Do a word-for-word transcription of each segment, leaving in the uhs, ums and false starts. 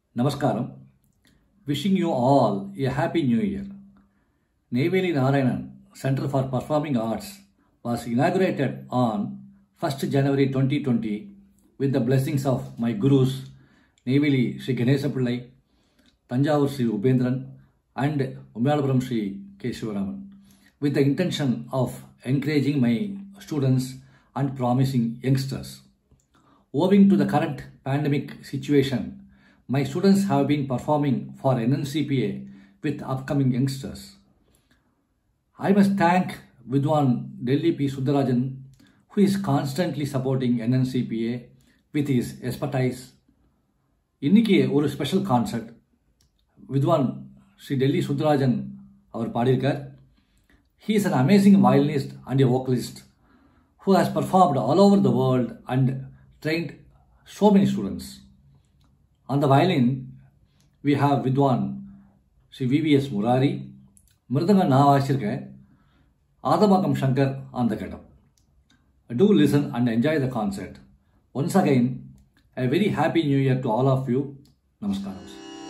Namaskaram. Wishing you all a happy new year. Neyveli Narayanan Centre for Performing Arts was inaugurated on first January twenty twenty with the blessings of my gurus Neyveli Sri Ganesha Pillai, Tanjavur Sri Ubendran and Umyalapuram Sri K Shivaraman, with the intention of encouraging my students and promising youngsters. Owing to the current pandemic situation, my students have been performing for N N C P A with upcoming youngsters. I must thank Vidwan Delhi P Sunder Rajan, who is constantly supporting N N C P A with his expertise. இன்னைக்கு ஒரு special concert வித்வான் ஸ்ரீ டெல்லி சுந்தரராஜன் அவர் பாடியிருக்கார். He is an amazing violinist and a vocalist who has performed all over the world and trained so many students. On the violin, we have Vidwan Sri V V S Murari, Mridangam நான் வாசிச்சிருக்கேன், Adambakkam Shankar on the Ghatam. Do listen and enjoy the concert. Once again, a very happy new year to all of you. Namaskaram.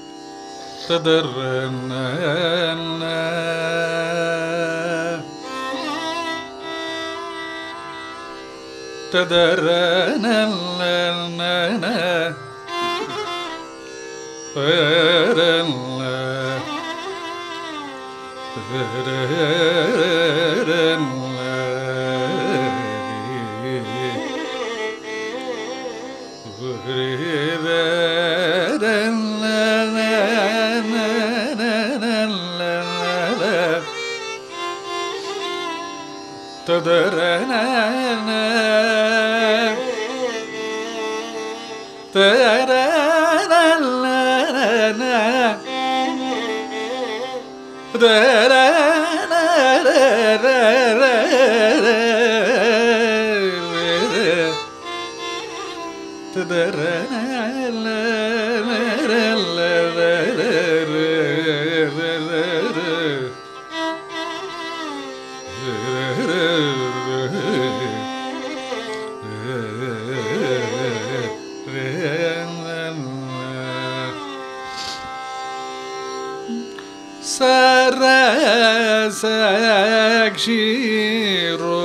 Sakshiro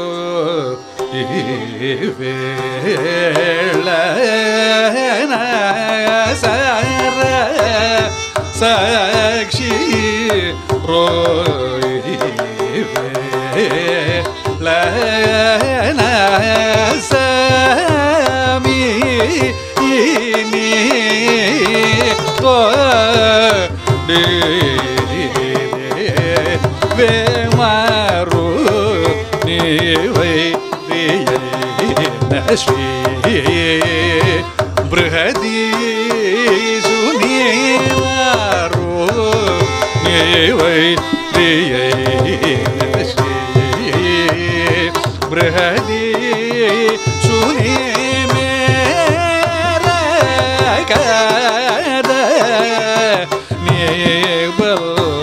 Ivelana Sara Sakshiro Ivelana Sami Ini Kode Vemaru Neyveli Narayanan Brihadi Sunivaru Neyveli Narayanan Brihadi Sunimera Kada Nebal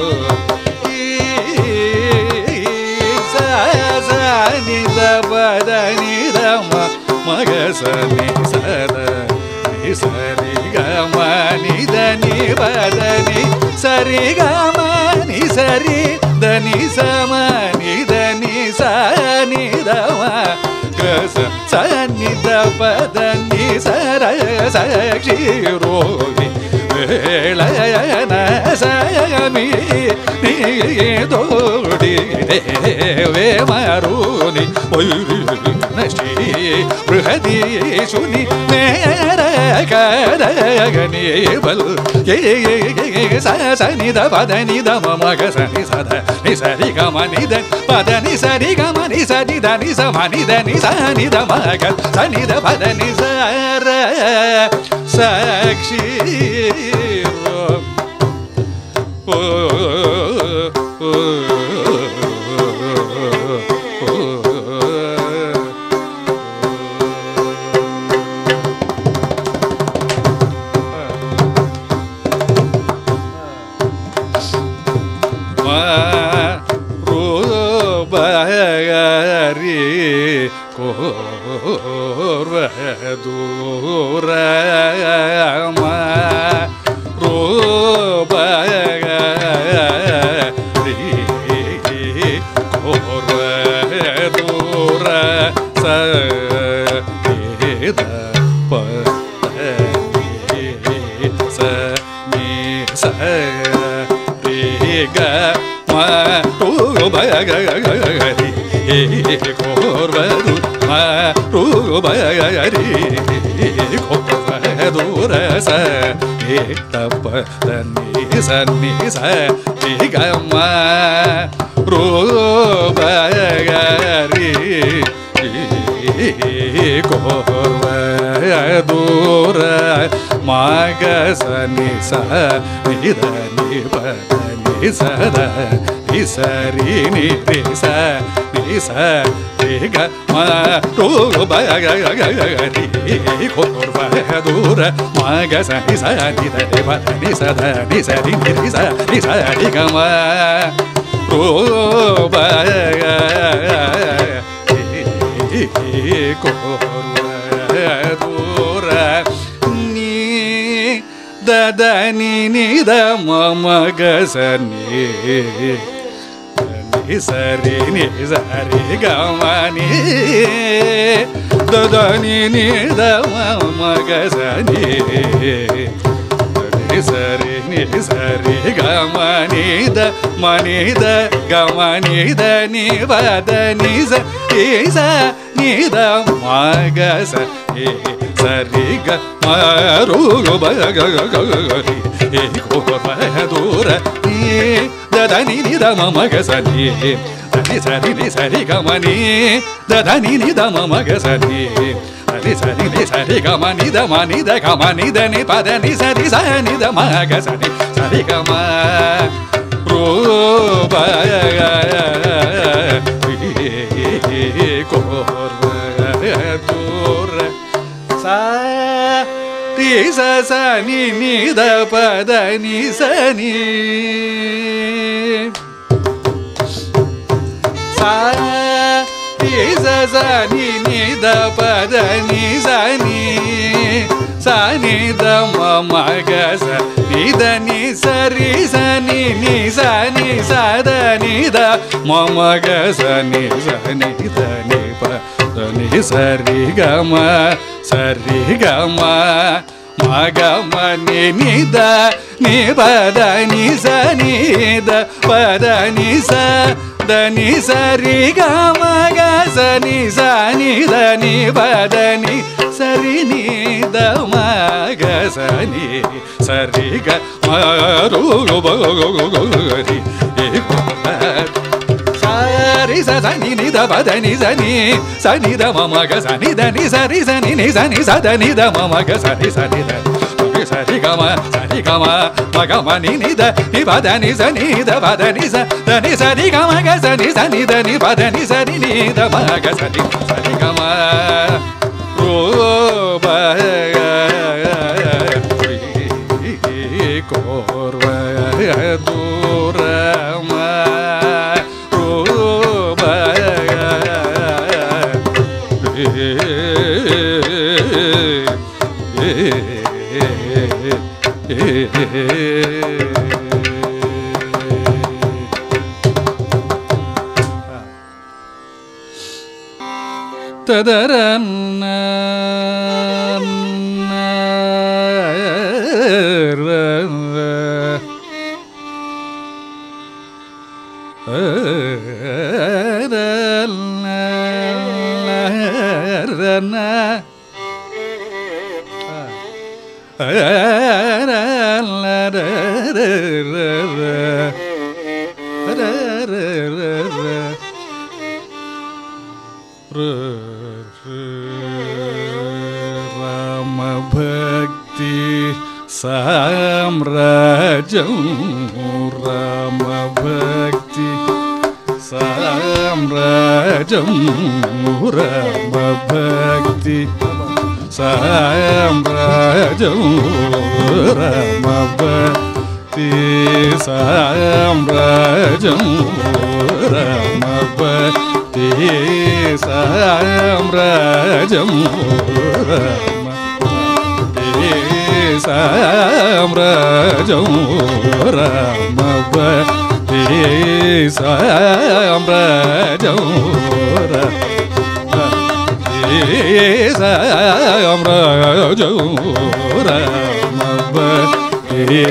Badani Dama Magasani Sada Nisari Gama Nidani Badani Sari Gama Nisari Dani Sama Nidani Sani Dama Gasa Sani Dabadani Sara Sakshiro Velayana Sami Nidodi Deve Maruni Oyuri Nashi Brihadi Suni Mera Kadagani Bal Sasani Dabadani Dama Magasani Sada Nisari Gama Nidan Padani Sari Gama Nisari Dani Samani Dani Sani Damagal Sani Dabadani Sara Sakshiro Oh, oh, oh, Dura Rubari Kodurasa Tapadanisa Nisa Igama Rubari Kodura Magasanisa Nidanipa Nisada Nisarini Nisa Nisa Niga Ma Rubagari Kodura Magasanisa Nidanipa Nisada Nisarini Nisa Nisa Niga Ma Rubagari Kodura Ni Dadani Nida Mama Gasani Nisari Nisari Gamani Dadani Nida Mama Gasani Nisari Nisari Gamani Da Manida Gamani Da Nivada Nisa Isa Nida Magasa Sariga Marugo Bagagagari Ekopadura Dadani Nida Mamagasani Nisari Nisari Gamani Dadani Nida Mamagasani Nisari Nisari Gamani Da Manida Gamani Da Nipada Nisari Sani Da Magasani Sarigama Ruba Korvatura Sa Tisa Sani Nida Pada Nisani Sa Tisa Sani Nida Pada Nisani Sani Da Mamagasa Nida Nisari Sani Nisani Sada Nida Mamagasa Nisani Da Nipa Dani Sarigama Sarigama Magama Nida Nipada Nisa Nida Pada Nisa Dani Sarigama Gasa Nisa Nida Nipada Nisari Nida Magasani Sariga Marugari Sari Sani Nida Badani Sani Sani Da Mamagasani Dani Sari Sani Nisani Sadani Da Mamagasani Sani Da Sarigama Sarigama Magama Nida Nibadani Sani Da Badani Sani Sarigama Gasani Sani Dani Badani Sani Nida Magasani Sarigama Ruba Korva Durama Ruba Tadaranna Rama Bhakti Samrajam Rama Bhakti Samrajam Rama Bhakti Samrajam Rama Bhakti Samrajam Rama Bhakti Samrajam Rama Samrajam Rama Bhakti Samrajam Rama Samrajam Rama Bhakti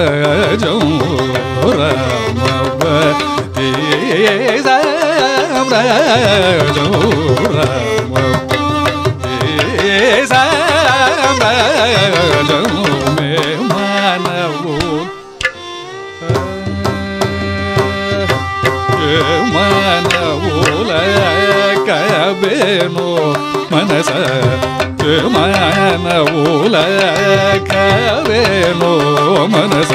Samrajam Rama Bhakti Samrajam Manasa Mana Ula Kaveno Manasa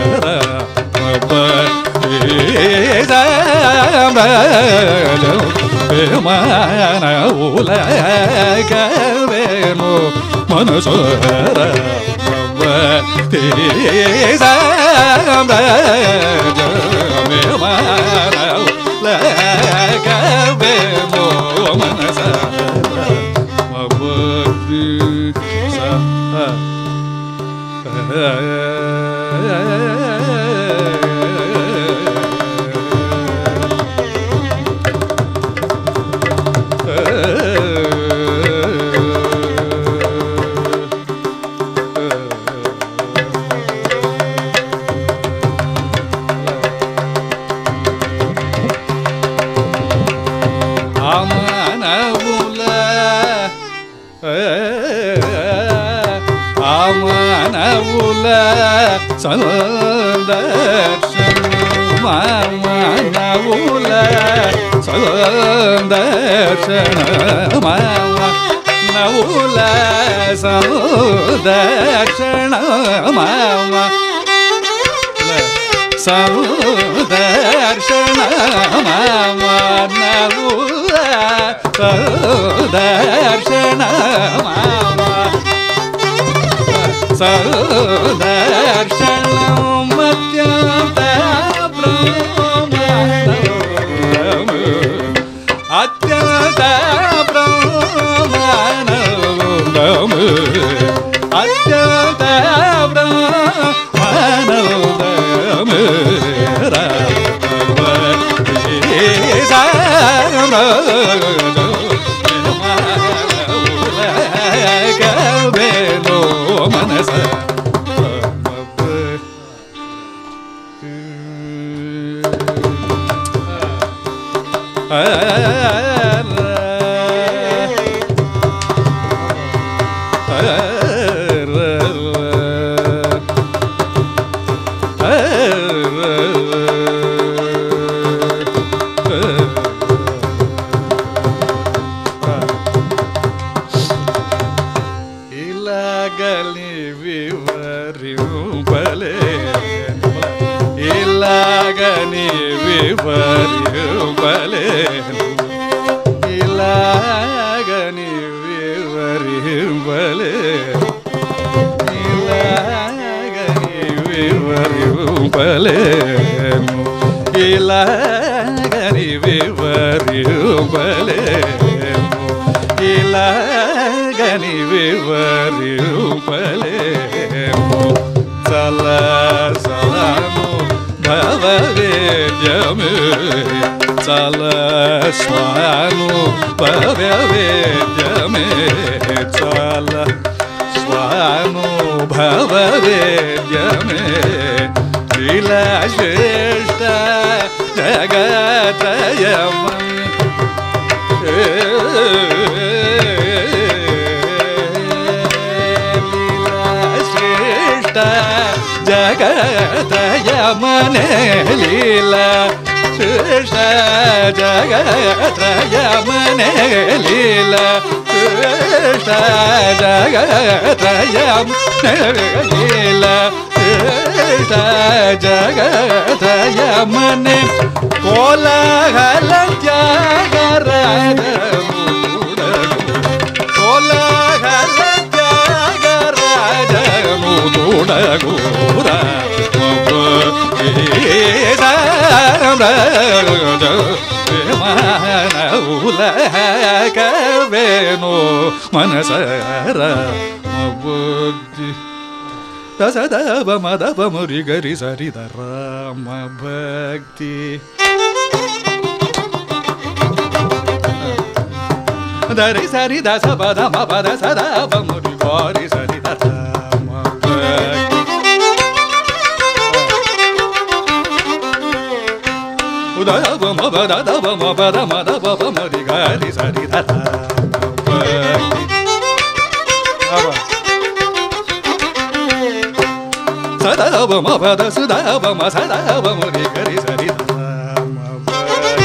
Mana Ula Kaveno Manasa Dasadava madava murigari saridara ma bhakti Dari sarida sabada ma pada sadava murigari saridara ma bhakti Udava ma ba da da ba ma ba da ma da ba ba ma ri ga ri sa ri da da sa da ba ma ba da sa da ba ma sa da ba ma ri ga ri sa ri da ma ba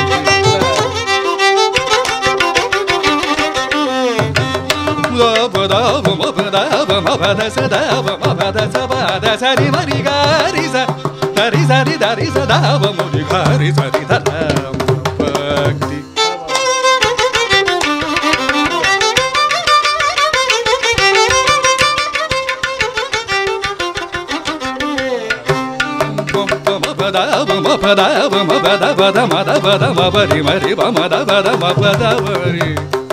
ba da ba ma ba da ba ma ba da sa da ba ma ba da sa ba da sa ri ma ri ga ri sa da ri sa ri da ri sa da ba ma ri ga ri sa ri da da ma ba da ba ma ba da ba ma ba da ba da ma da ba da ma ba ri ma ri ba ma da ba da ma ba da ba ri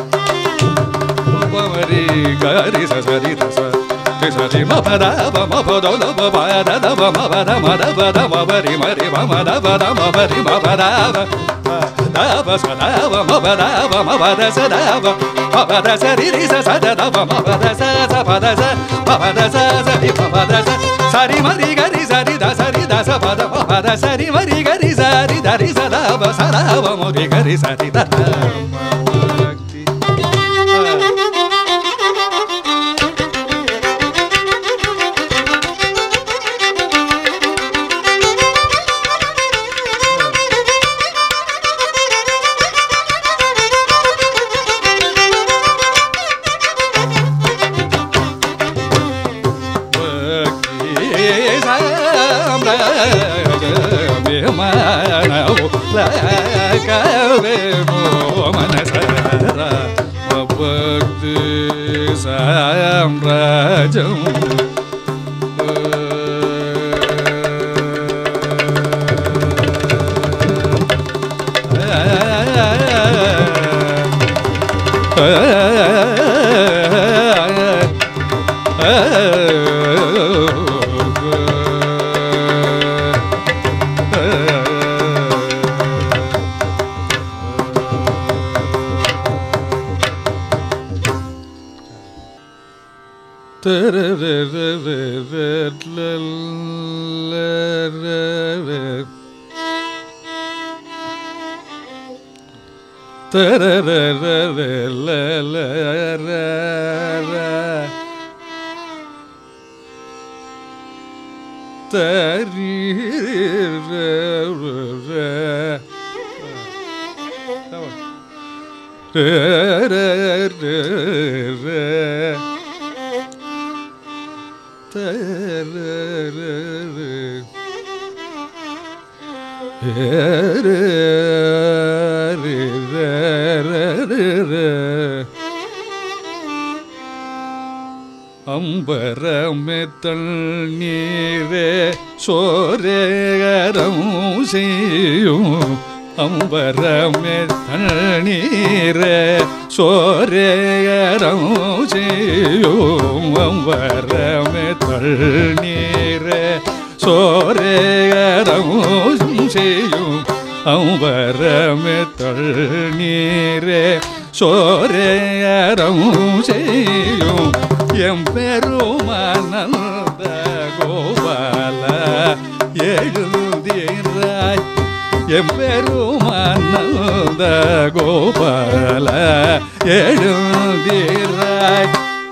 ba ma ri ga ri sa sa ri da sa ri sa ri ma ba da ba ma ba da la ba ba da da ba ma ba da ma da ba da ma ba ri ma ri ba ma da ba da ma ba ri ma ba da ba da ba sa da ba ma ba da ba ma ba da sa da ba ma ba da sa ri ri sa sa da da ba ma ba da sa sa ba da sa ma ba da sa sa ri ma ba da sa sa ri ma ri ga ri sa ri da sa ri da sa ba da ma ba da sa ri ma ri ga ri sa ri da ri sa da ba sa da ba ma ri ga ri sa ri da da அம்பரமே தண்ணீரே சோரேகரம் செய்யும் அம்பரமே தண்ணீரே சோரேகரம் செய்யும் அம்பரமே தண்ணீரே சோரேகரம் செய்யும் அம்பரமே தண்ணீரே சோரேகரம் செய்யும் எம்பெருமானந்த கோபால எழுந்தீராய் எம்பெருமானந்த கோபால எழுந்தீராய்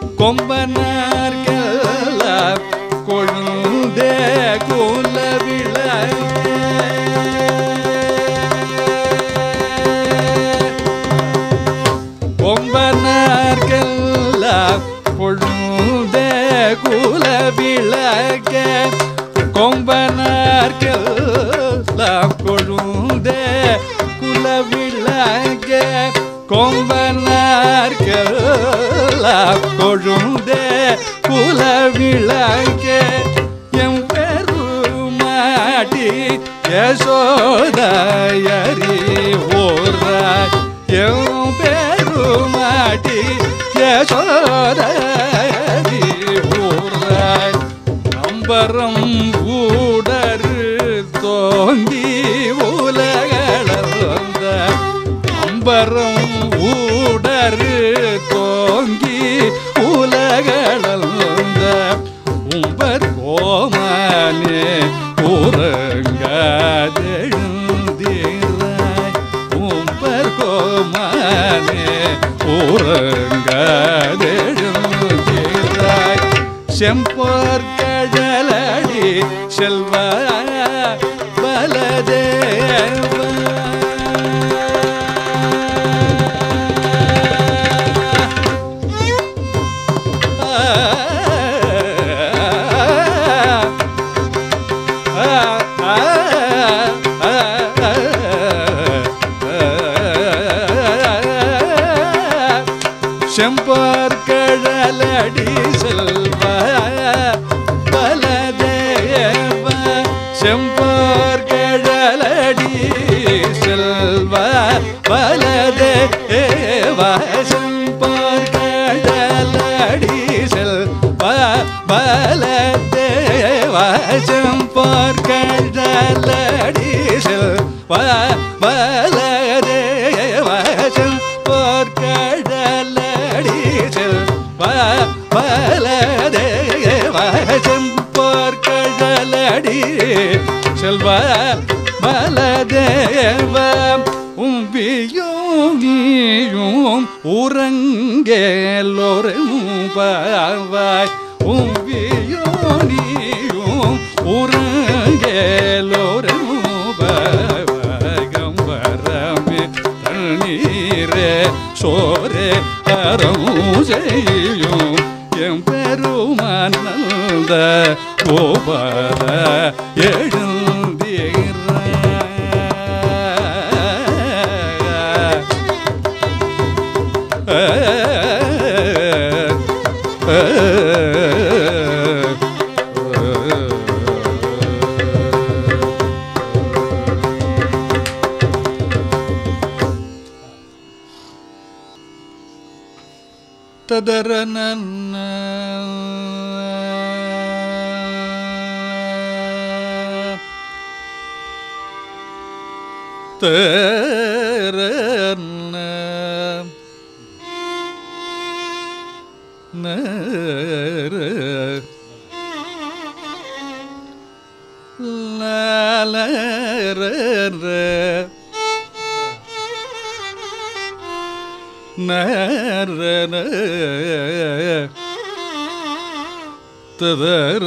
கொம்பனார்கெல்லாம் கொழுந்தே குலவிள கொம்பனார்கெல்லாம் கொழுந்தே குலவிளக்க கொம்பனார்கெல்லாம் கொழுந்தே குலவிளக்க கொம்பனார்கெல்லாம் கொழுந்தே குலவிளக்க எம் பெருமாட்டி யசோதயரி ஓராய் எம் பெருமாட்டி யசோதயரி ஊராய் அம்பரம் ஊடரு தோங்கி உலகளந்த அம்பரம் ஊடரு தோங்கி உலகளந்த உம்பர் கோமானே உறங்காதெழுந்தீராய் ஊரங்கதெழுந்திராய் செம்போர் கடலடி செல்வ பலதேவ செம்பார் கடலடி செல்வ பலதேவ செம்பார் கடலடி செல்வ பலதேவ செம்பார் கடலடி செல்வ பலதேவ செம்பார் கடலடி செல்வ பலதேவ செம்பார் கடலடி பலதேவ செம்பார் கடலடி செல்வ பலதேவ உம்பியும் நீயும் உறங்கேலோரும் பாவாய் உம்பியும் நீயும் உறங்கேலோரும் பாவாய் கம்பரமே தண்ணீரே சோரே அறம் செய்யும் எம்பெருமானந்த கோபால எழுந்தீர ததரனன்ன தரன்ன நர லாலர நர ததர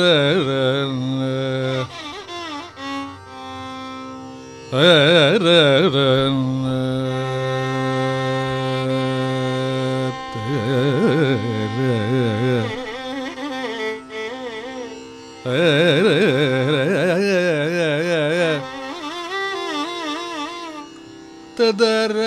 ததர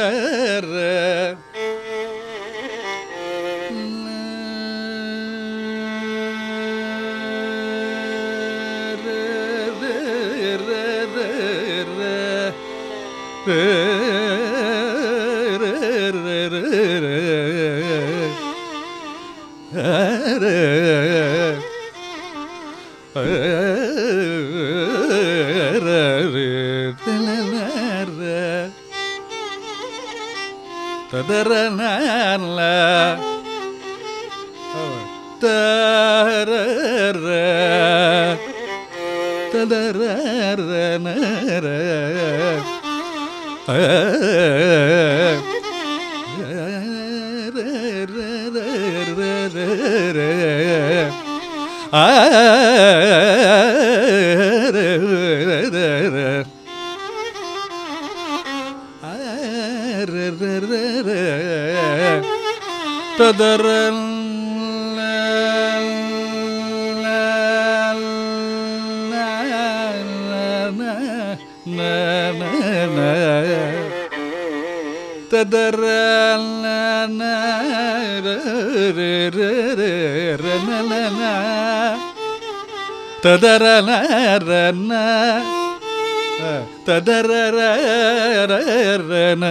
ததரனல தர ததரனர ததரன் ததரன ததரன ததரன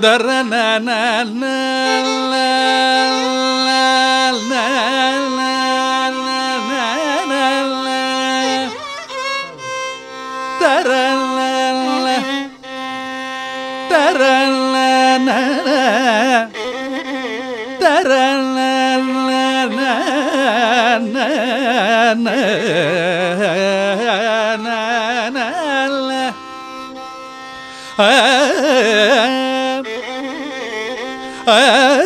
tadara na na na la la la la la la tara la la tara la na tara la la na na na na na la ah ah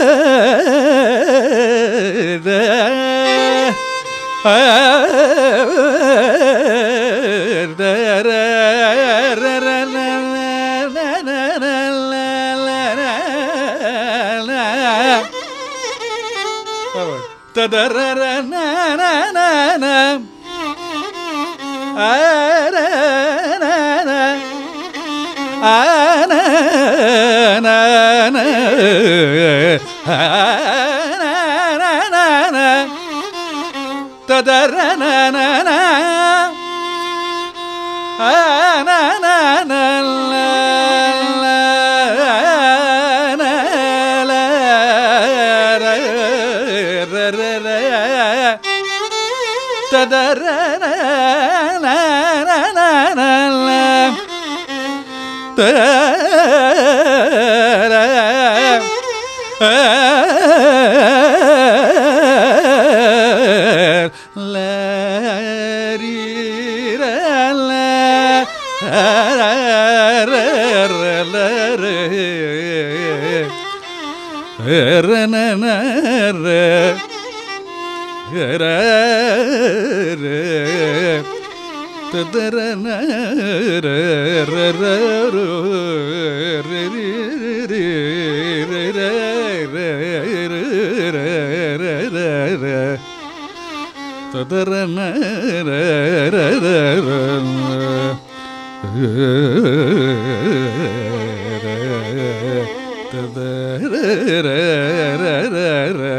tadara na na na na ara na na ana na na ana na na tadara na na na ana na na la la na la ra ra ra tadara na na na na la tadara la ri ra la ra ra la re ra na na ra ra ra tadara na ra ra ra ro re re re re re re re re re tadara na ra ra ra ra tadara ra ra ra ra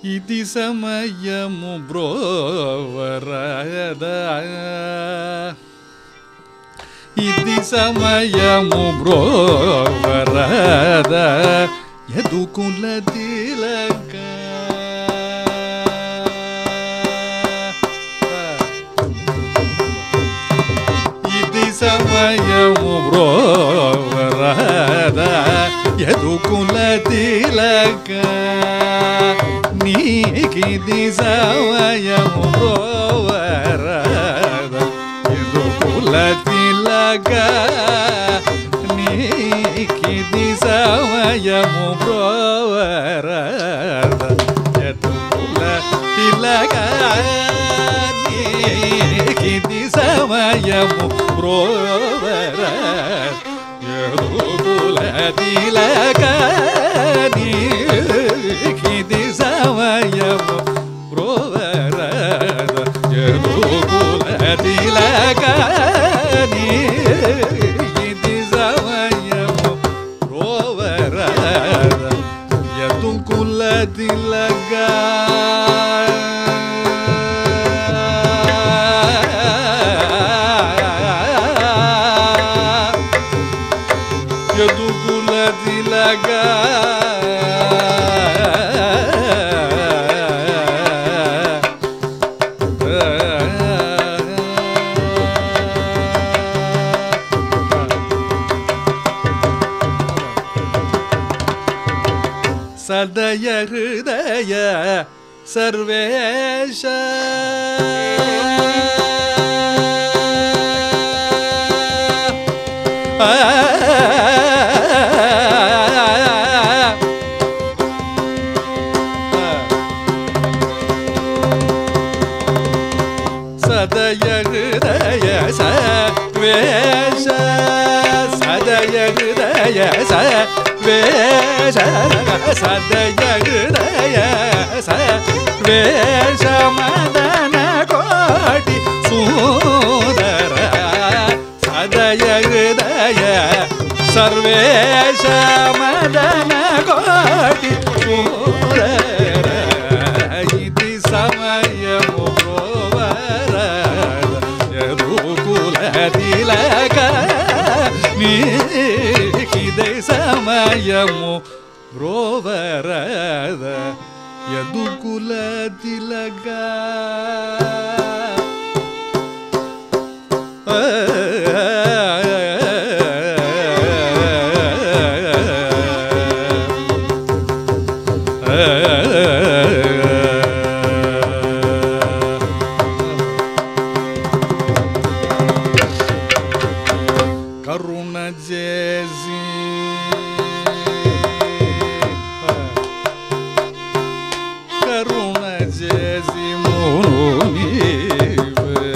ఇది సమయము బ్రోవరదా ఇది సమయము బ్రోవరదా యదుకుల తిలక ఇది సమయము బ్రోవరదా యదుకుల తిలక నీకిది సమయము బ్రోవరదా యదుకుల తిలక నీకిది సమయము బ్రోవరదా యదుకుల తిలక నీకిది సమయము బ్రోవరదా యదుకుల తిలక నీకిది సమయము బ్రోవరదా యదుకుల తిలక నీకిది సమయము బ్రోవరదా యదుకుల తిలక యదుకుల తిలక సదయ హృదయ సర్వేశ సదయ హృదయ సర్వేశ సదయ హృదయ సర్వేశ సదయ హృదయ సర్వేశ మదన కోటి సుందర సదయ హృదయ సర్వేశ మదన కోటి సుందర ఇది సమయము బ్రోవరదా యదుకుల తిలక నీకిది సమయము బ్రోవరదా యదుకుల తిలక కరుణ చేసి కరుణ చేసి మునునివే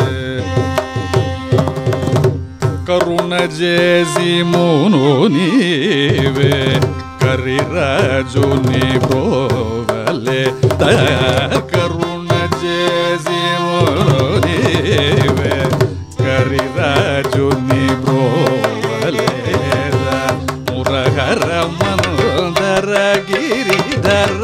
కరుణ చేసి మునునివే కరిరాజుని బ్రోవలే కరుణ చేసి మునునివే కరిరాజుని బ్రోవలే మురహర మందర గిరిధర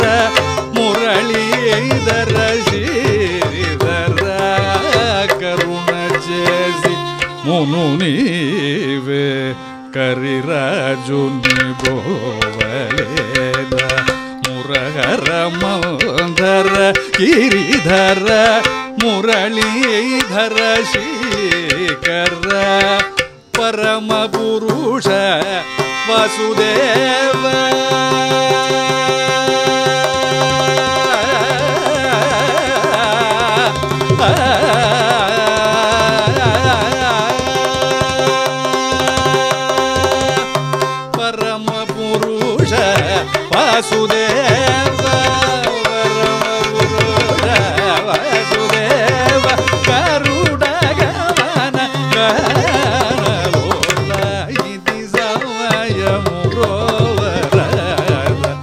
మురళీధర శ్రీధర కరుణ చేసి మునునివే కరిరాజుని బ్రోవలేద మురహర మందర గిరిధర మురళీధర శ్రీకర పరమ పురుష వాసుదేవ పరమ పురుష వాసుదేవ పరమ పురుష వాసుదేవ కరుణ గమన ఇది సమయము బ్రోవరదా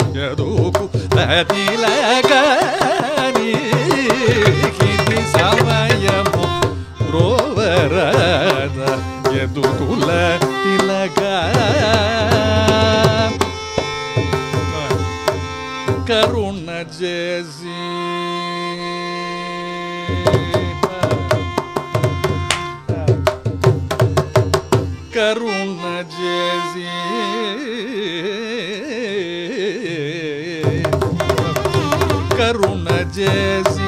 కరుణ చేసి కరుణ చేసి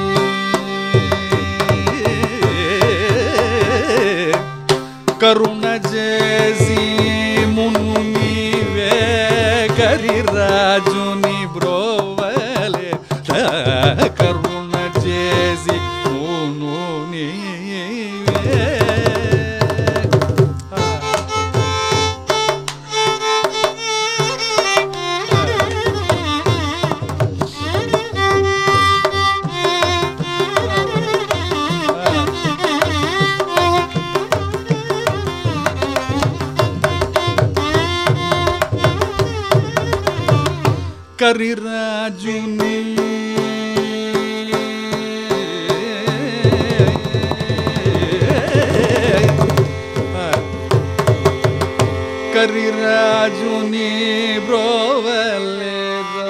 కరుణ చేసి మును నీవే కరిరాజుని బ్రోవలే కరుణ చేసి మును నీవే కరిరాజుని కరిరాజుని బ్రోవలేదా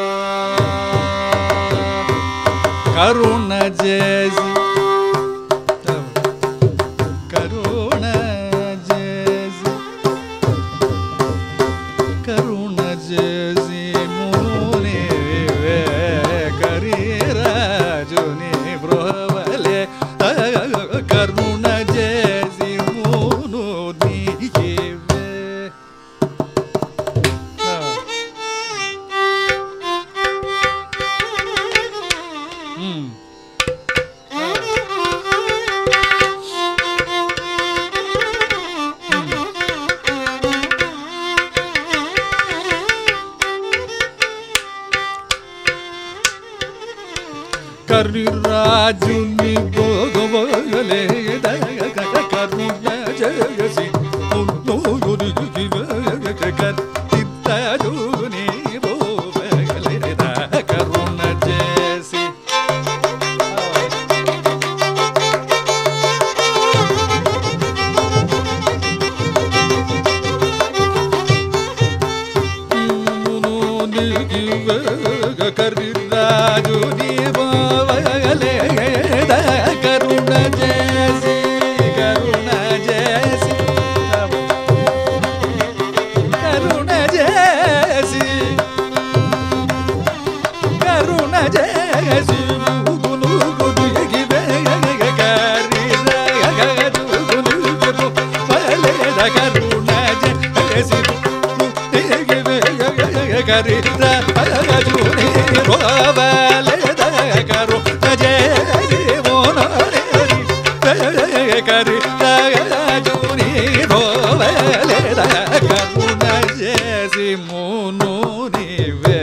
కరుణ చేసి కరుణ చేసి కరుణ చేసి కరిరాజుని బ్రోవలే కరుణ చేసి మును నీవే కరిరాజుని భోగవలే కరుణ చేసి కరిరాజుని భోగలే కరుణ చేసి కరిరాజుని కరుణ చేసి కరుణ చేసి కరుణ చేసి కరుణ చేసి కరిరాజుని బ్రోవలే కరుణ చేసి కరిరాజుని బ్రోవలే కరుణ చేసి మును నీవే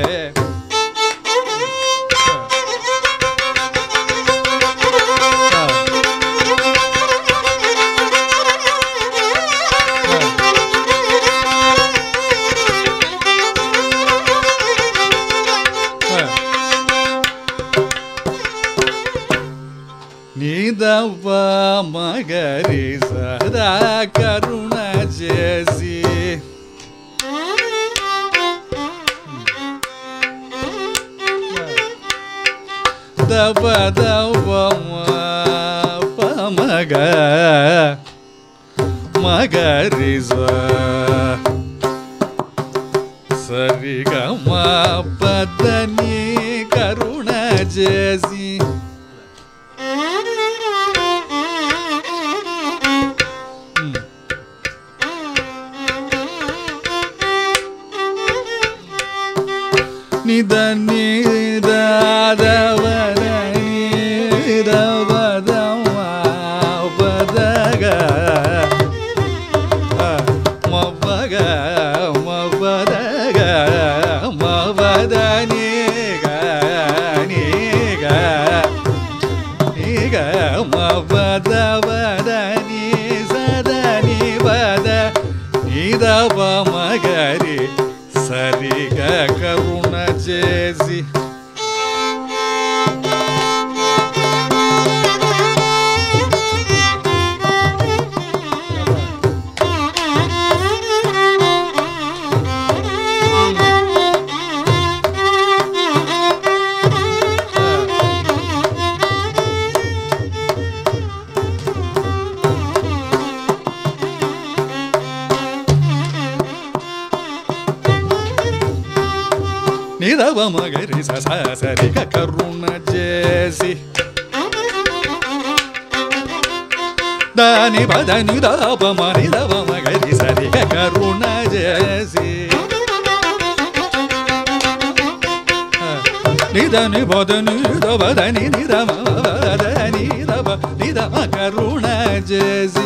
నీదవ్వ మగరి సదా కరుణ చేసి దవ దవ పమగ మగరి సరిగ మా పదని కరుణ చేసి నిద నిద దవదని దవదమ పదగ మవగ మవదగ మవదని గనిగ నిగ మవదవదని సదని వద నిదవ మగరి సరిగ కరుణ చేసి nida vama gari sa sa sa ri ga karuna jesi dani ba dani da ba ma nida vama gari sa ri ga karuna jesi nida ni ba dani da ba dani nida ma ba dani da ba nida ma karuna jesi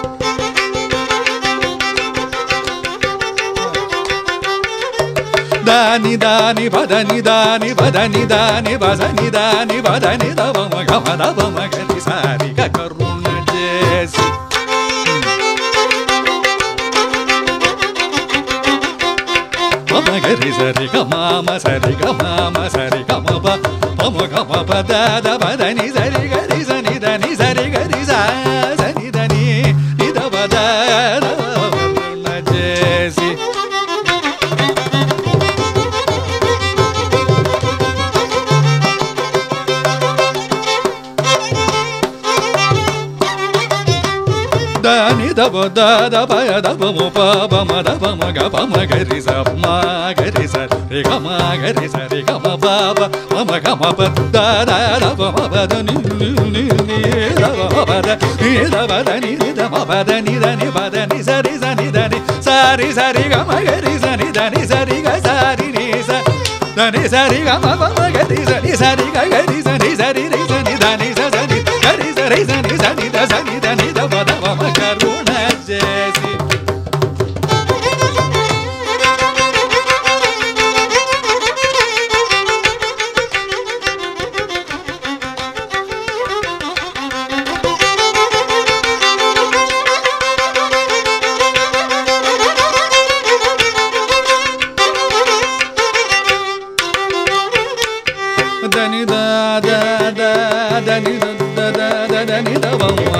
dani dani badani dani badani dani bazani dani badani da ba ma ga ma da ba ma ga ni sari ga karuna jesi ma ga ri sari ga ma ma sari ga ma ma sari ga ma ba ba ma ga ma ba da da badani sari ga ri sani dani sari ga ri sa sani dani ni da ba da da karuna jesi dani da ba da da ba ya da ba mo pa ba ma da ba ma ga ba ma ga ri sa ma ga ri sa re ga ma ga ri sa re ga ma ba ba ma ma ga ma ba da da da ba ma ba da ni ni ni ni da ba ma ba da ni da ba da ni ni da ma ba da ni da ni ba da ni sa ri sa ni da ni sa ri sa ri ga ma ga ri sa ni da ni sa ri ga sa ri ni sa da ni sa ri ga ma ba ma ga ri sa ni sa ri ga ga ri sa ni sa ri ri sa ni da ni sa sa ni ga ri sa ri sa ni sa ni da sa ni da ni da ba da ba ma karuna jesi dani da da da dani da da da da dani da ba ma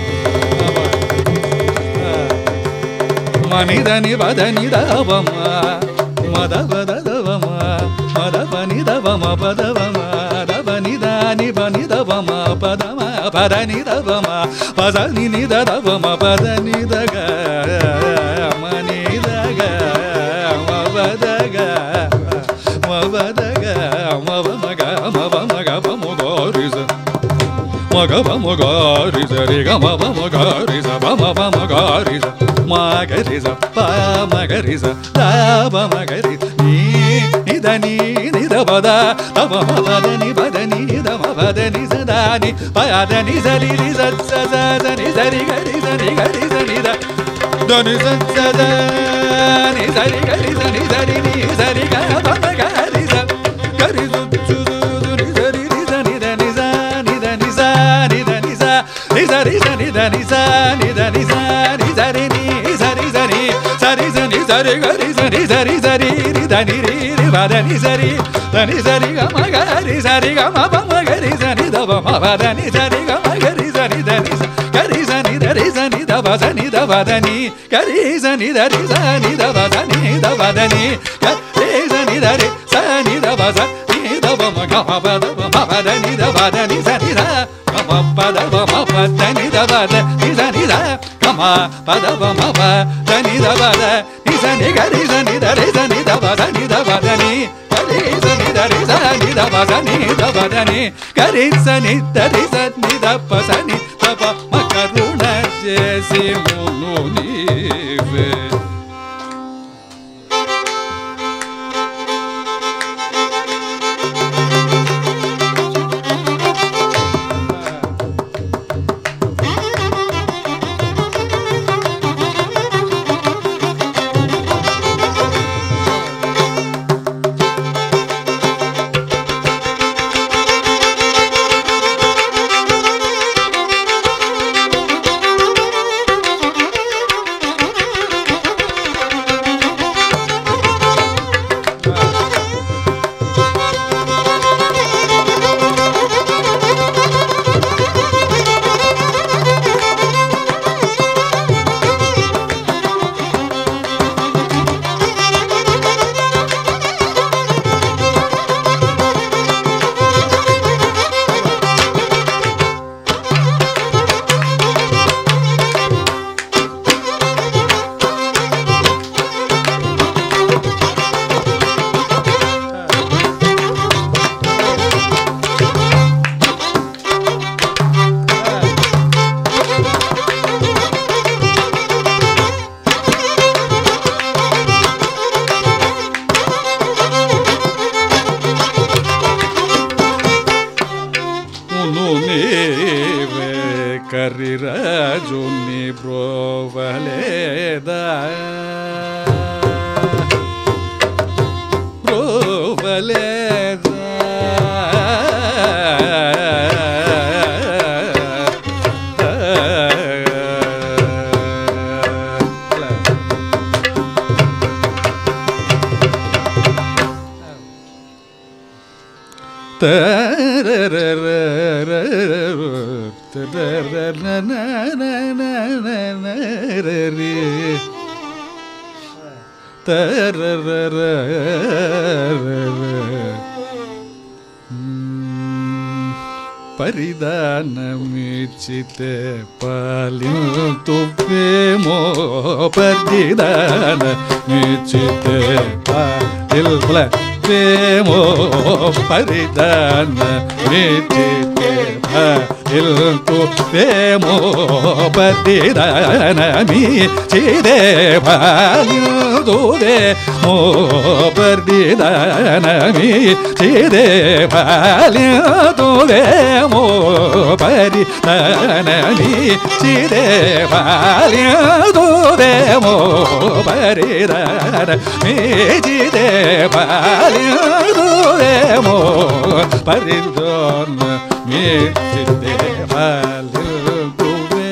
mani dani ba dani da ba ma ma da ba da da ba ma ma da ba ni da ba ma ba da ba ma da ba ni da ni ba ni da ba ma ba da ma ba da ni da ba ma ba da ni ni da da ba ma ba da ni da ga ma ni da ga ma ba da ga ma ba da ga ma ba ma ga ma ba ma ga ba mo go ri sa ma ga ba mo go ri sa ri ga ma ba mo go ri sa ba ma ba mo go ri sa ma ga ri sa ba ma ga ri sa da ba ma ga ri ni ni da ni ni da ba da da ba ma ba da ni ba da ni ni da ma ba da ni sa da ni ba ya da ni sa ri ri sa sa sa da ni sa ri ga ri sa ri ga ri sa ni da da ni sa sa da ni sa ri ga ri sa ni sa ri ni sa ri ga ba ma ga ri sa ga ri su su su ni sa ri ri sa ni da ni sa ni da ni sa ni da ni sa ni sa ri sa ni da ni sa ni da ni sa ni sa ri ni sa ri sa ni sa ri sa ni sa ri ga ri sa ni sa ri sa ri ri da ni ri ri ba da ni sa ri da ni sa ri ga ma ga ri sa ri ga ma ba ma ga ri sa ni da ba ma ba da ni sa ri ga ma ga ri sa ni da ni sa ga ri sa ni da ri sa ni da ba sa ni da ba da ni ga ri sa ni da ri sa ni da ba sa ni da ba da ni ga ri sa ni da ri sa ni da ba sa ni da ba ma ga ma ba da ba ma ba da ni da ba da ni sa ni da ga ma ba da ba ma ba da ni da ba da ni sa ni da ga ma ba da ba ma ba da ni da ba da ni sa ni ga ri sa ni da ri sa ni da ba sa ni da ba da ni ga ri sa ni da ri sa ni da ba sa ni da ba da ni ga ri sa ni da ri sa ni da ba sa ni da ba ma karuna jesi mu ni ve Rajuni Brovaleda Brovaleda Paridanamichite palintu premo Paridanamichite palintu premo Paridanamichite palintu premo Paridanamichite palintu premo Paridanamichite palintu premo Paridanamichite palintu premo Paridanamichite palintu premo Paridanamichite palintu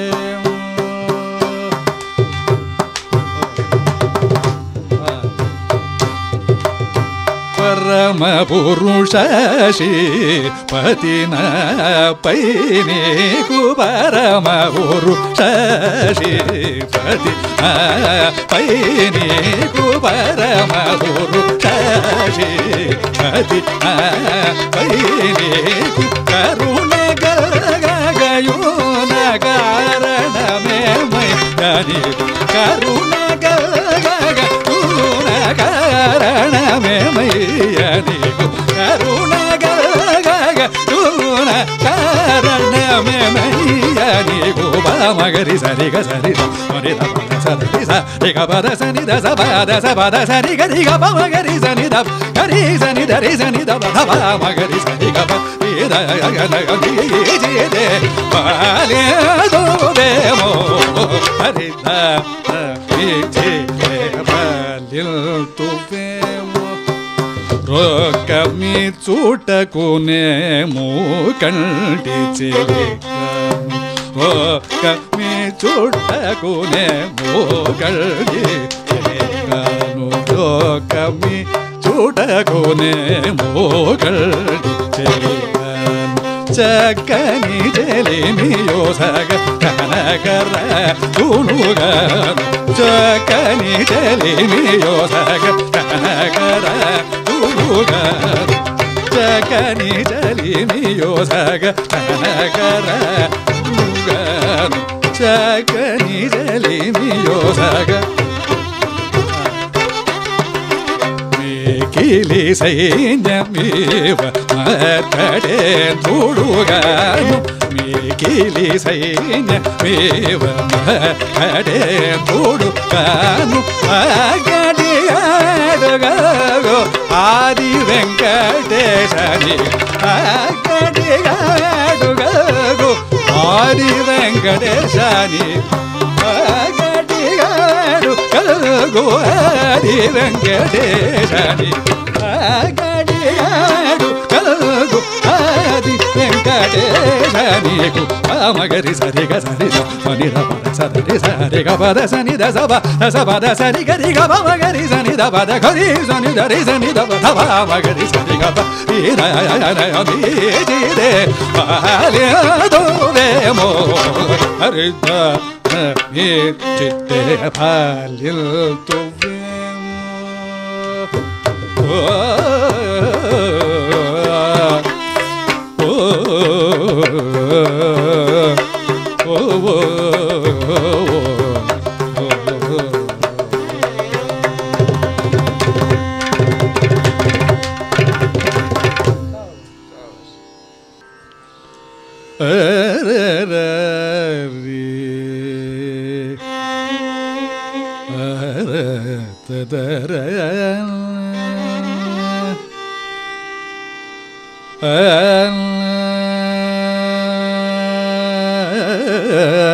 Parama Purushashi Patina Paini Kuparama Purushashi Patina Paini Kuparama Purushashi Patina Paini Karuna Gagayuna Karana Memai Yani Karuna Gagayuna Karana Memai Yani Karuna Gagayuna Karana Memai Yani Magari Sariga Sarisa Manida Sarisa Riga Pada Sanida Sabada Sabada Sariga Riga Magari Sanida Gari Sanida Sanida Baba Magari Sariga Ida Yagana Palia Dovemo Parida Iti Palil Tuvemo Roka Mitsuta Kunemu Kandichilika Roka Mitsuta Kunemu Kandichilika Roka Mitsuta Kunemu Kandichilika Chakani Jelimi Yosaga Kanagara Tunuga Chakani Jelimi Yosaga Kanagara Tunuga Chakani Jelimi Yosaga Kanagara Tunuga Chakani Jelimi Yosaga Kili Sainya Miva Markade Tuduganu Mikili Sainya Miva Markade Tuduganu Agadi Adagago Adi Venkateshani Agadi Adagago Adi Venkateshani Agadi Adagago Adi Venkateshani Agadi Adagago Adi Venkateshani Magari Sariga Sarisa Manida Pada Sadari Sariga Pada Sanida Saba Sabada Sariga Riga Magari Sanida Pada Kari Sanida Sanida Pada Magari Sariga Ida Amijide Palia Dovemo Arida Amijide Palia Uh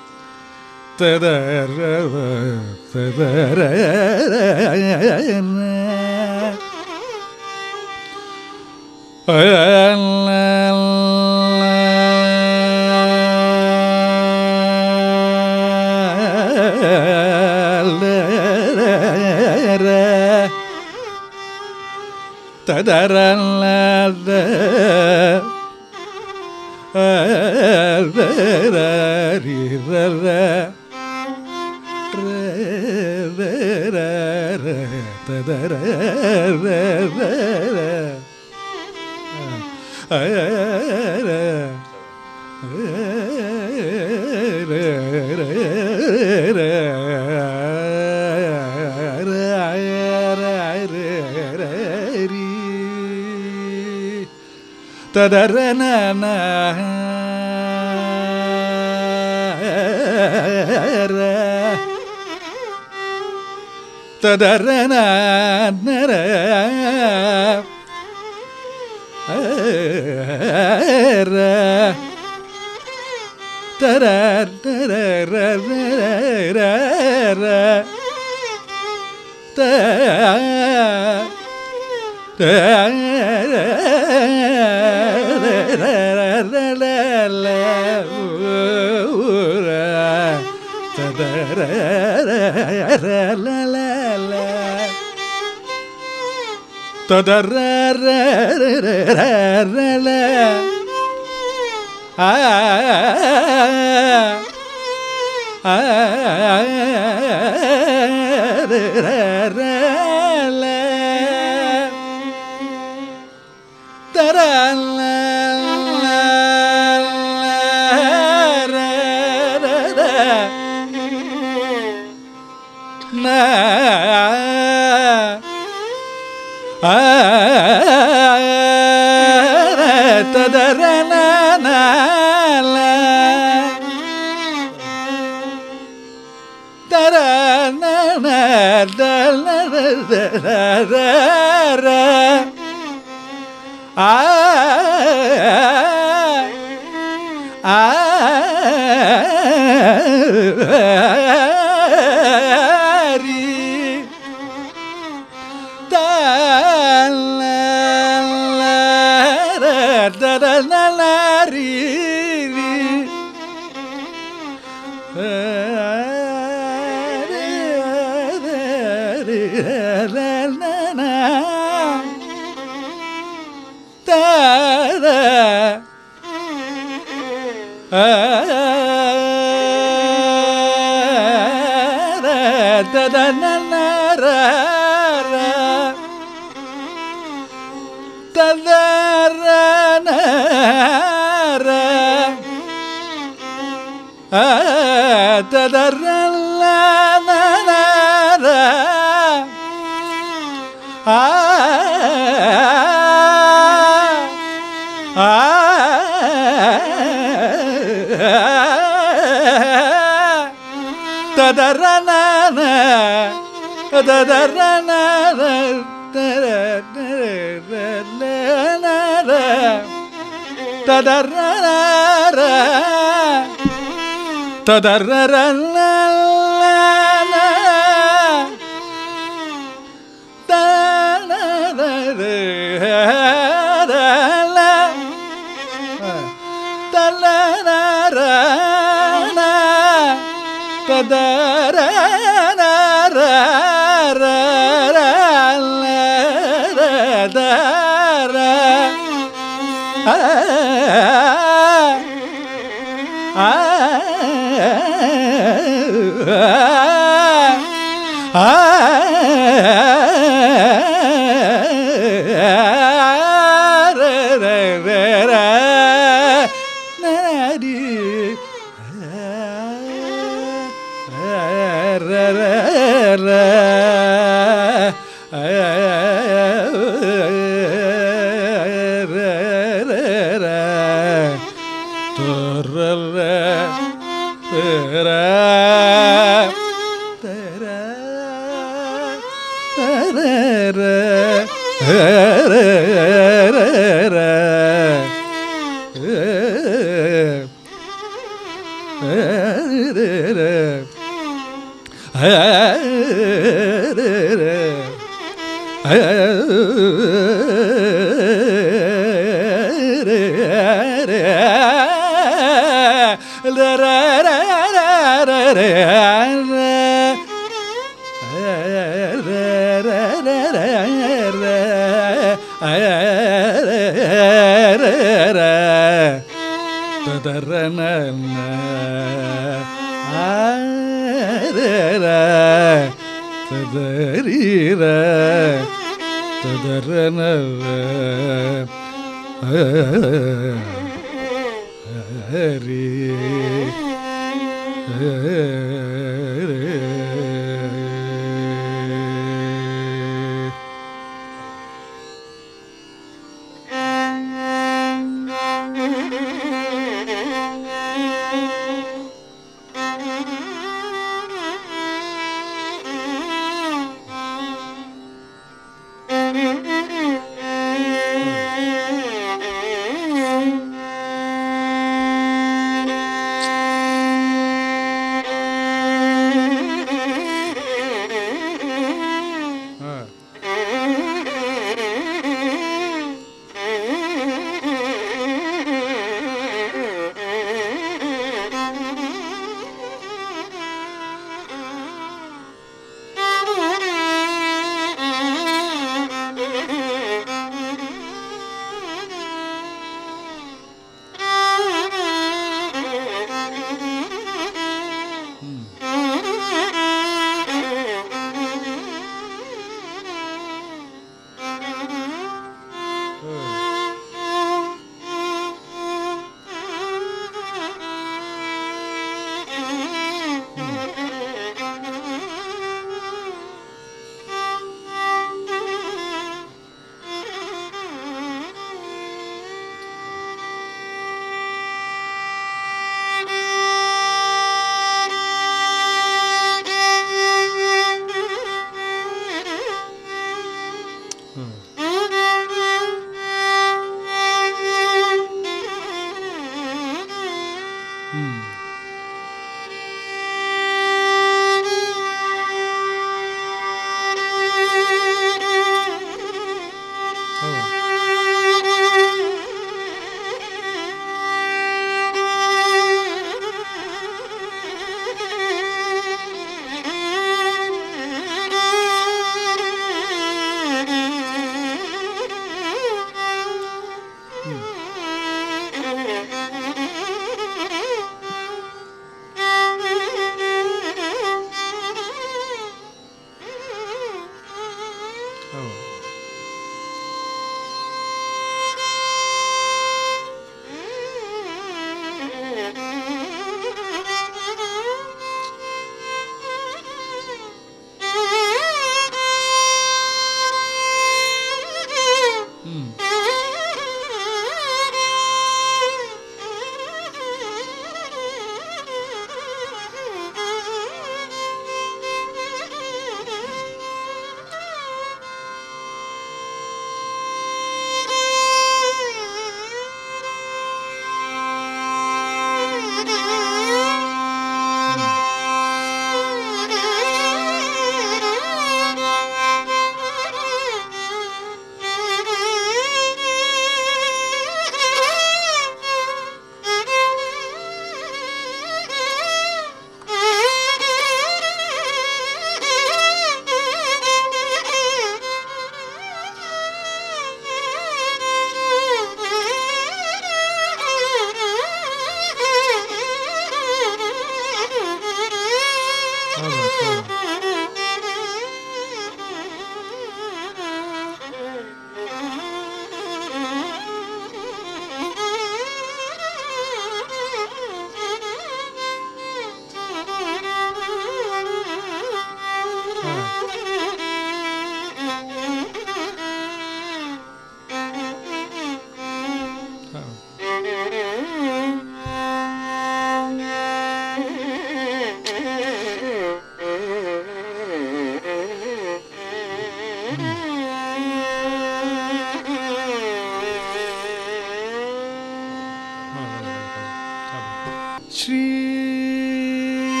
Shri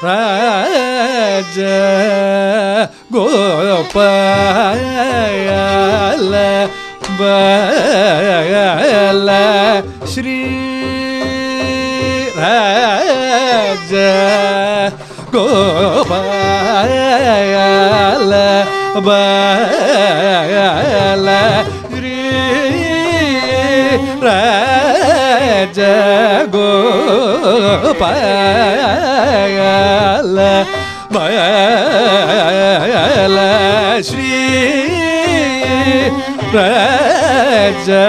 Raja Gopala Bala Shri Raja Gopala Bala Shri Raja Gopala Bala Shri Raja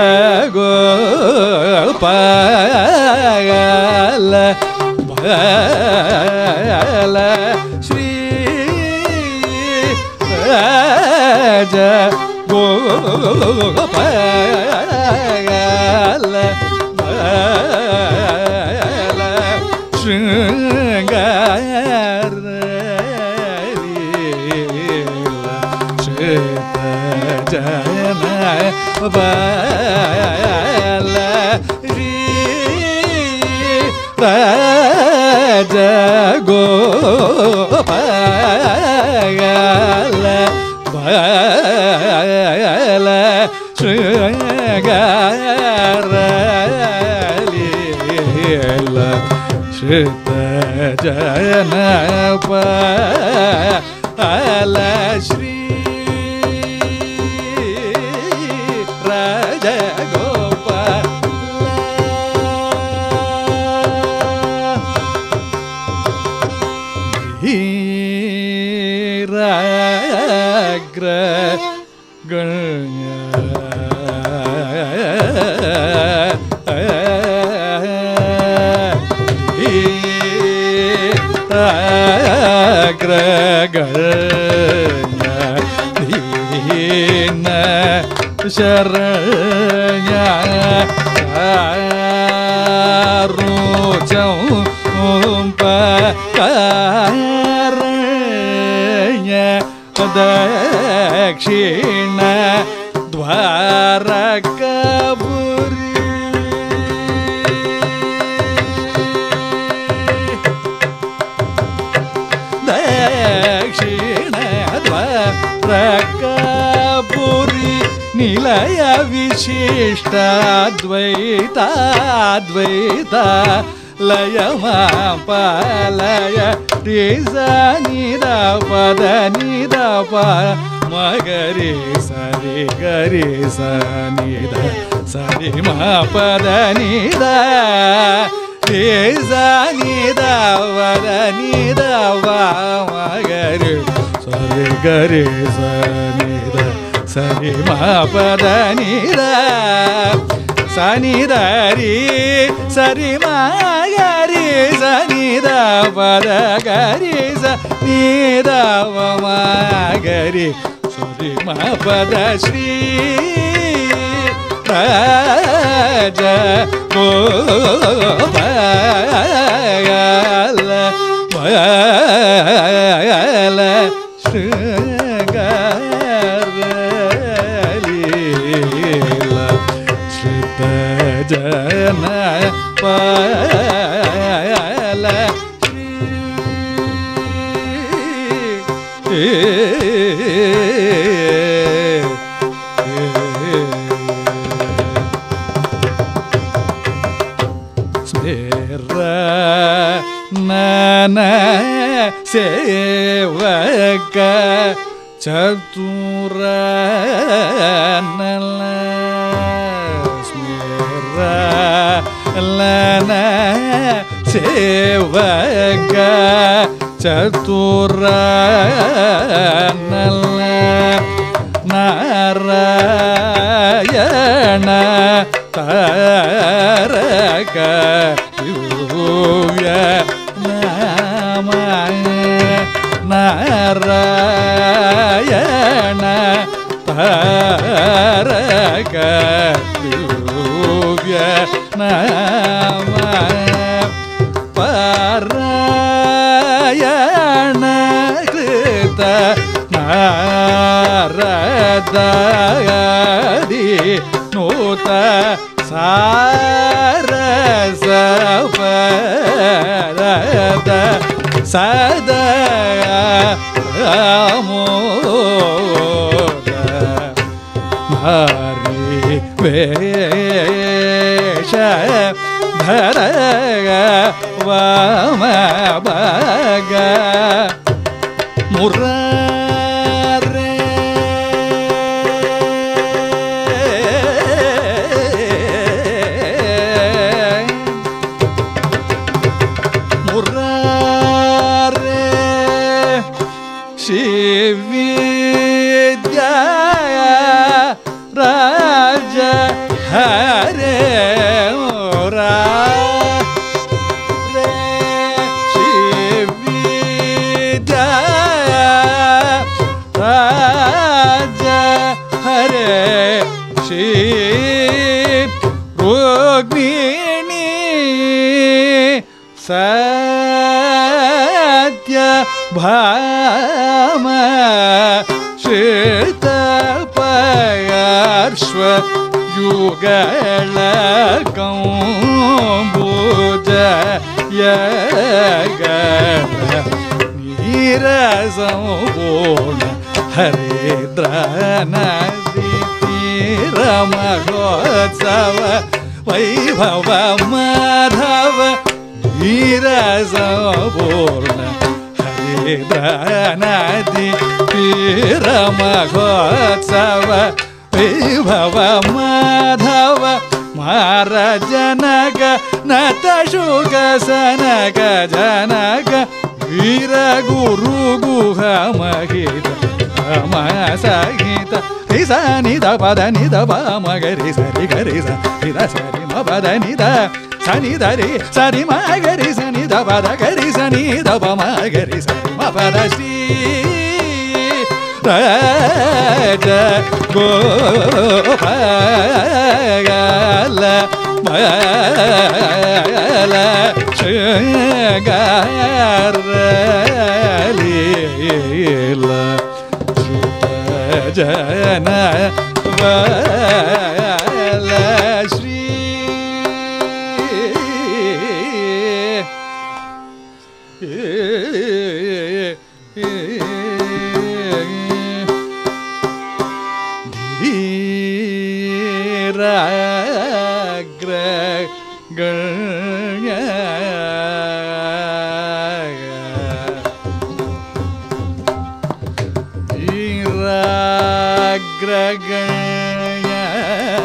Gopala Bala Shri Raja Gopala Bala Shringar Jana Bala Shri Raja Gopala Bala Shringaralila Shrita Jana Bala Shri Sharanya Arucham Umparanya Dakshina Dwarakapuri Dakshina Dwarakapuri Nilaya Vishishta Dvaita Dvaita Layama Palaya Riza Nida Pada Nida Pada Magari Sari Gari Sanida Sari Ma Pada Nida Riza Nida Pada Nida Magari Sari Gari Sanida Sari Ma Pada Nida Sani Dari Sari Ma Gari Sanida Pada Gari Sanida Ma Gari Sari Ma Pada Shri Raja Gopala Bala Shri Jana Bala Shri Smera Nana Sevaka Chatura Nala Lana Sevaka Chaturana Narayana Taraka Yuvya Nama Narayana Taraka Yuvya Nama Parayana Krita Naradayadi Nuta Sarasa Parada sada amoda hari vesha dharaga vama baga murare murare shividya raja hare ora Satya Bhama Shita Payarshva Yugala Kambuja Yagala Nirazambona Haridrana Ramagotsava Vaibhava Madhava Virazambona Haridranadi Piramagotsava Vaibhava Madhava Maharajanaka Natashuka Sanaka Janaka Vira Guru Guha Mahita Amasagita Risa Nida Pada Nida Bama Garisa Rigarisa Nida Sarima Pada Nida Sanida Ri Sarima Garisa Nida Pada Garisa Nida Bama Garisa Rima Pada Shri Raja Gopala Mala Shagaralila Jana Vala Shri Dhira Graganya Agraganya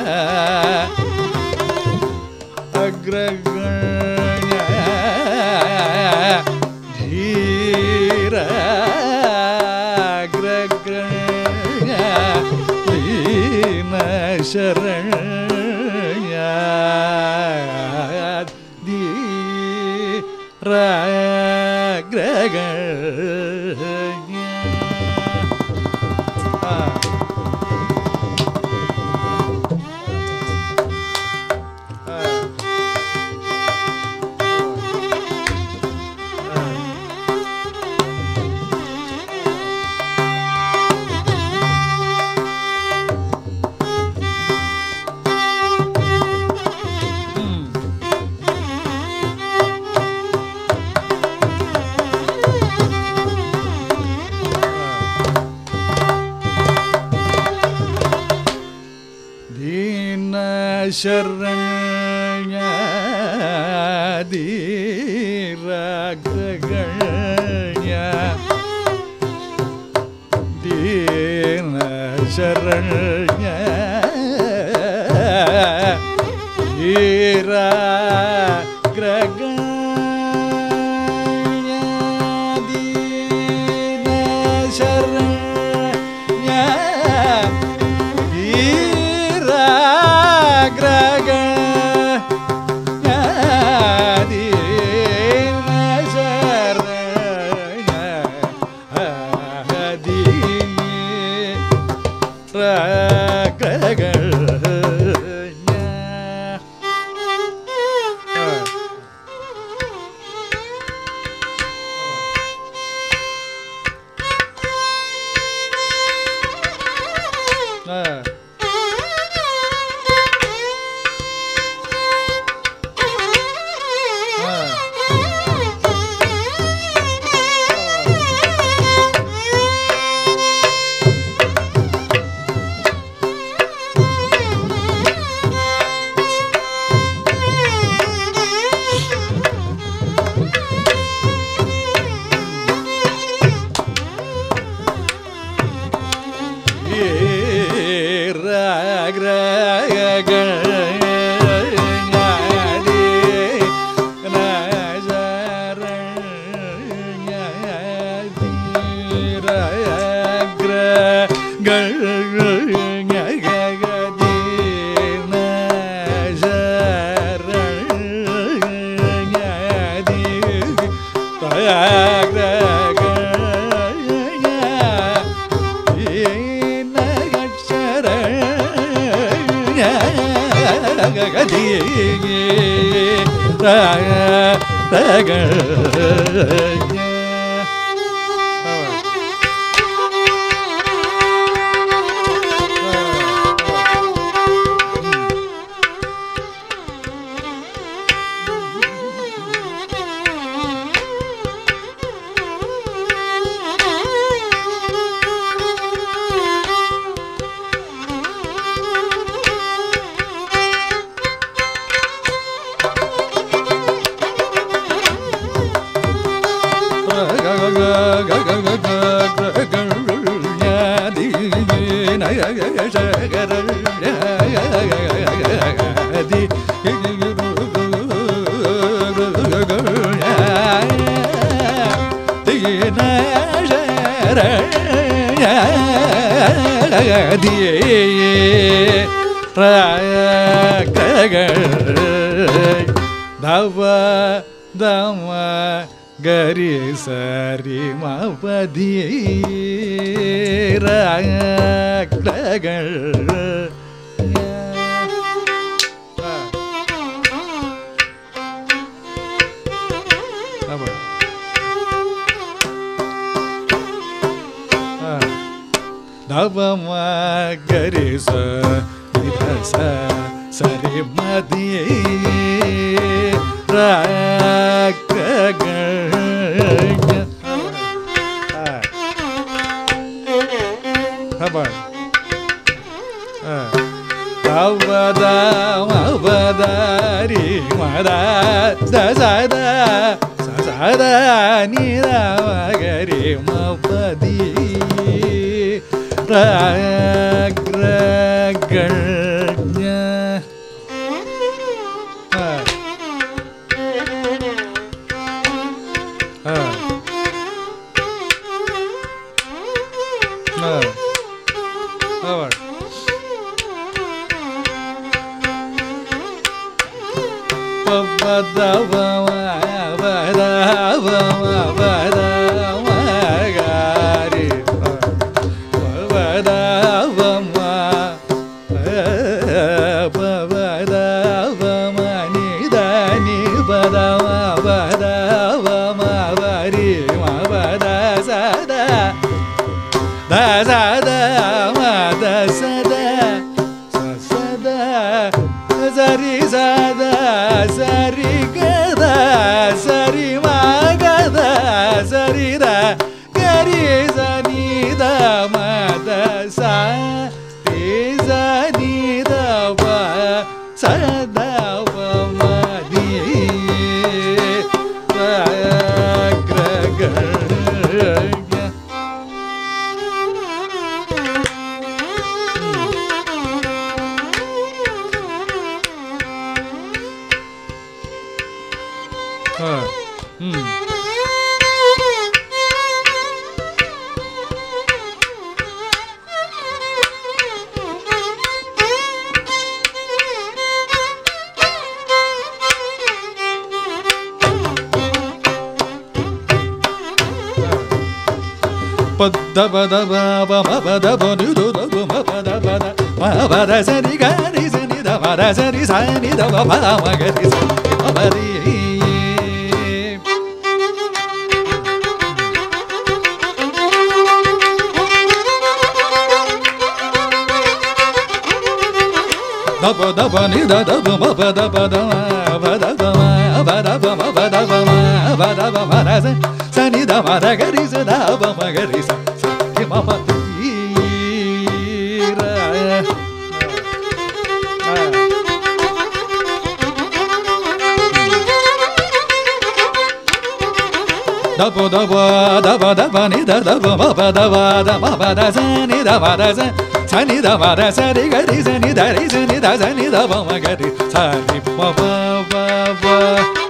Agraganya Dhira Agraganya Lina Sharanya Dhira Agraganya Sharanya Dhira Graganya Dhira Sharanya Dhira Graganya Dhira Sharanya Dhira Graga Dhira Sharanya Dhira Graganya Dava dama gari sari ma padi rak dagar Dava ma gari sari sa sari madi rak dagar Habar Avada Avadari Mada Sada Sada Nira Magari Mapadi Rak Ragarnya Pada pada ba ma pada ba ni do do ma pada pada ma pada sa ni ga ni sa ni da ma da sa ni sa ni da ma ma ma ga ni sa ma ba ri da ba da ba ni da da ba ma ba da ba da ma ba da ba ma ba da ba ma ba da ba ma ba da ba ma da sa sa ni da ma da ga ri sa da ba ma ga ri sa sa ni ma ma ri ra da ba da ba da ba da ba ni da da ba ma ba da ba da ma ba da sa ni da ma da sa sa ni da ma da sa ri ga ri sa ni da ri sa ni da sa ni da ba ma ga ri sa ni ma ba ba ba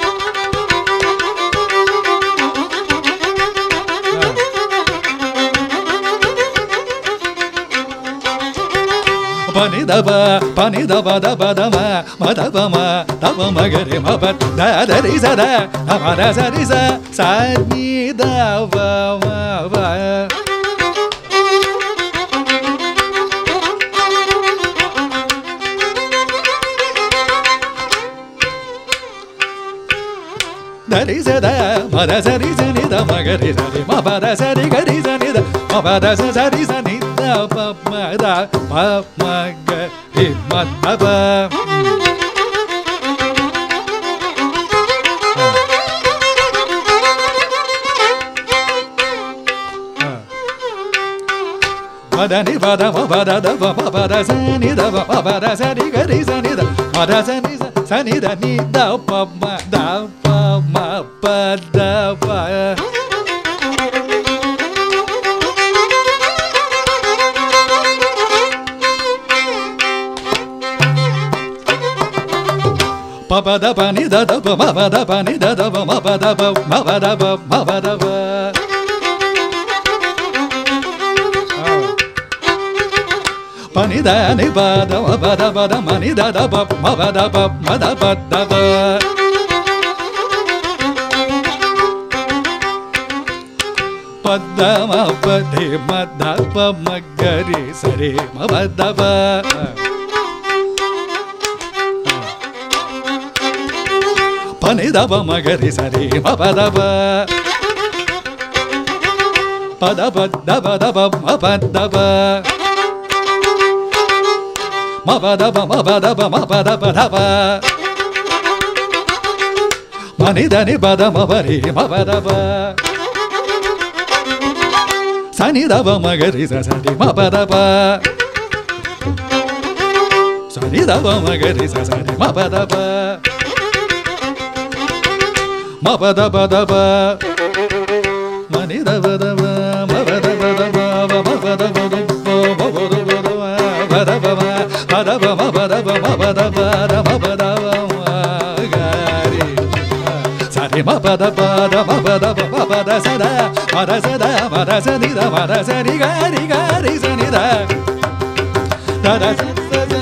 Pani da ba, pani da ba da ba da ma, ma da ba ma, da ba ma ga re ma ba da da ri sa da, ma da sa ri sa, sa ni da ba ma ba. Dari sada, mada sari sani da magari sari, ma pada sari gari sani da, ma pada sari sani da pa ma da pa ma ga hi ma da pa. Mada ni pada ma pada da pa ma pada sani da pa ma pada sari gari sani da, mada sani sani da ni da pa ma da pa ma pa da pa. Pa pa da pa ni da da pa ma pa da pa ni da da pa ma pa da pa ma pa da pa ma pa da pa. Pa ni da ni pa da ma pa da pa da ma ni da da pa ma pa da pa ma da pa da pa. Pa da ma pa de ma da pa ma ga re sa re ma pa da pa. Pa ni da pa ma ga re sa re ma pa da pa. Pa da pa da pa da pa ma pa da pa. Ma pa da pa ma pa da pa ma pa da pa da pa. Ma ni da ni pa da ma pa re ma pa da pa. Sa ni da pa ma ga re sa sa re ma pa da pa. Sa ni da pa ma ga re sa sa re ma pa da pa. Ma pa da pa da pa. Ma ni da pa da pa ma pa da pa da pa ma pa da pa da pa ma pa da pa da pa da pa ma pa da pa ma pa da pa ma pa da pa da ma pa da pa ma ga re sa re ma pa da pa da ma pa da pa ma pa da sa da ma da sa da ma da sa ni da ma da sa ni ga ri ga ri sa ni da da da sa sa sa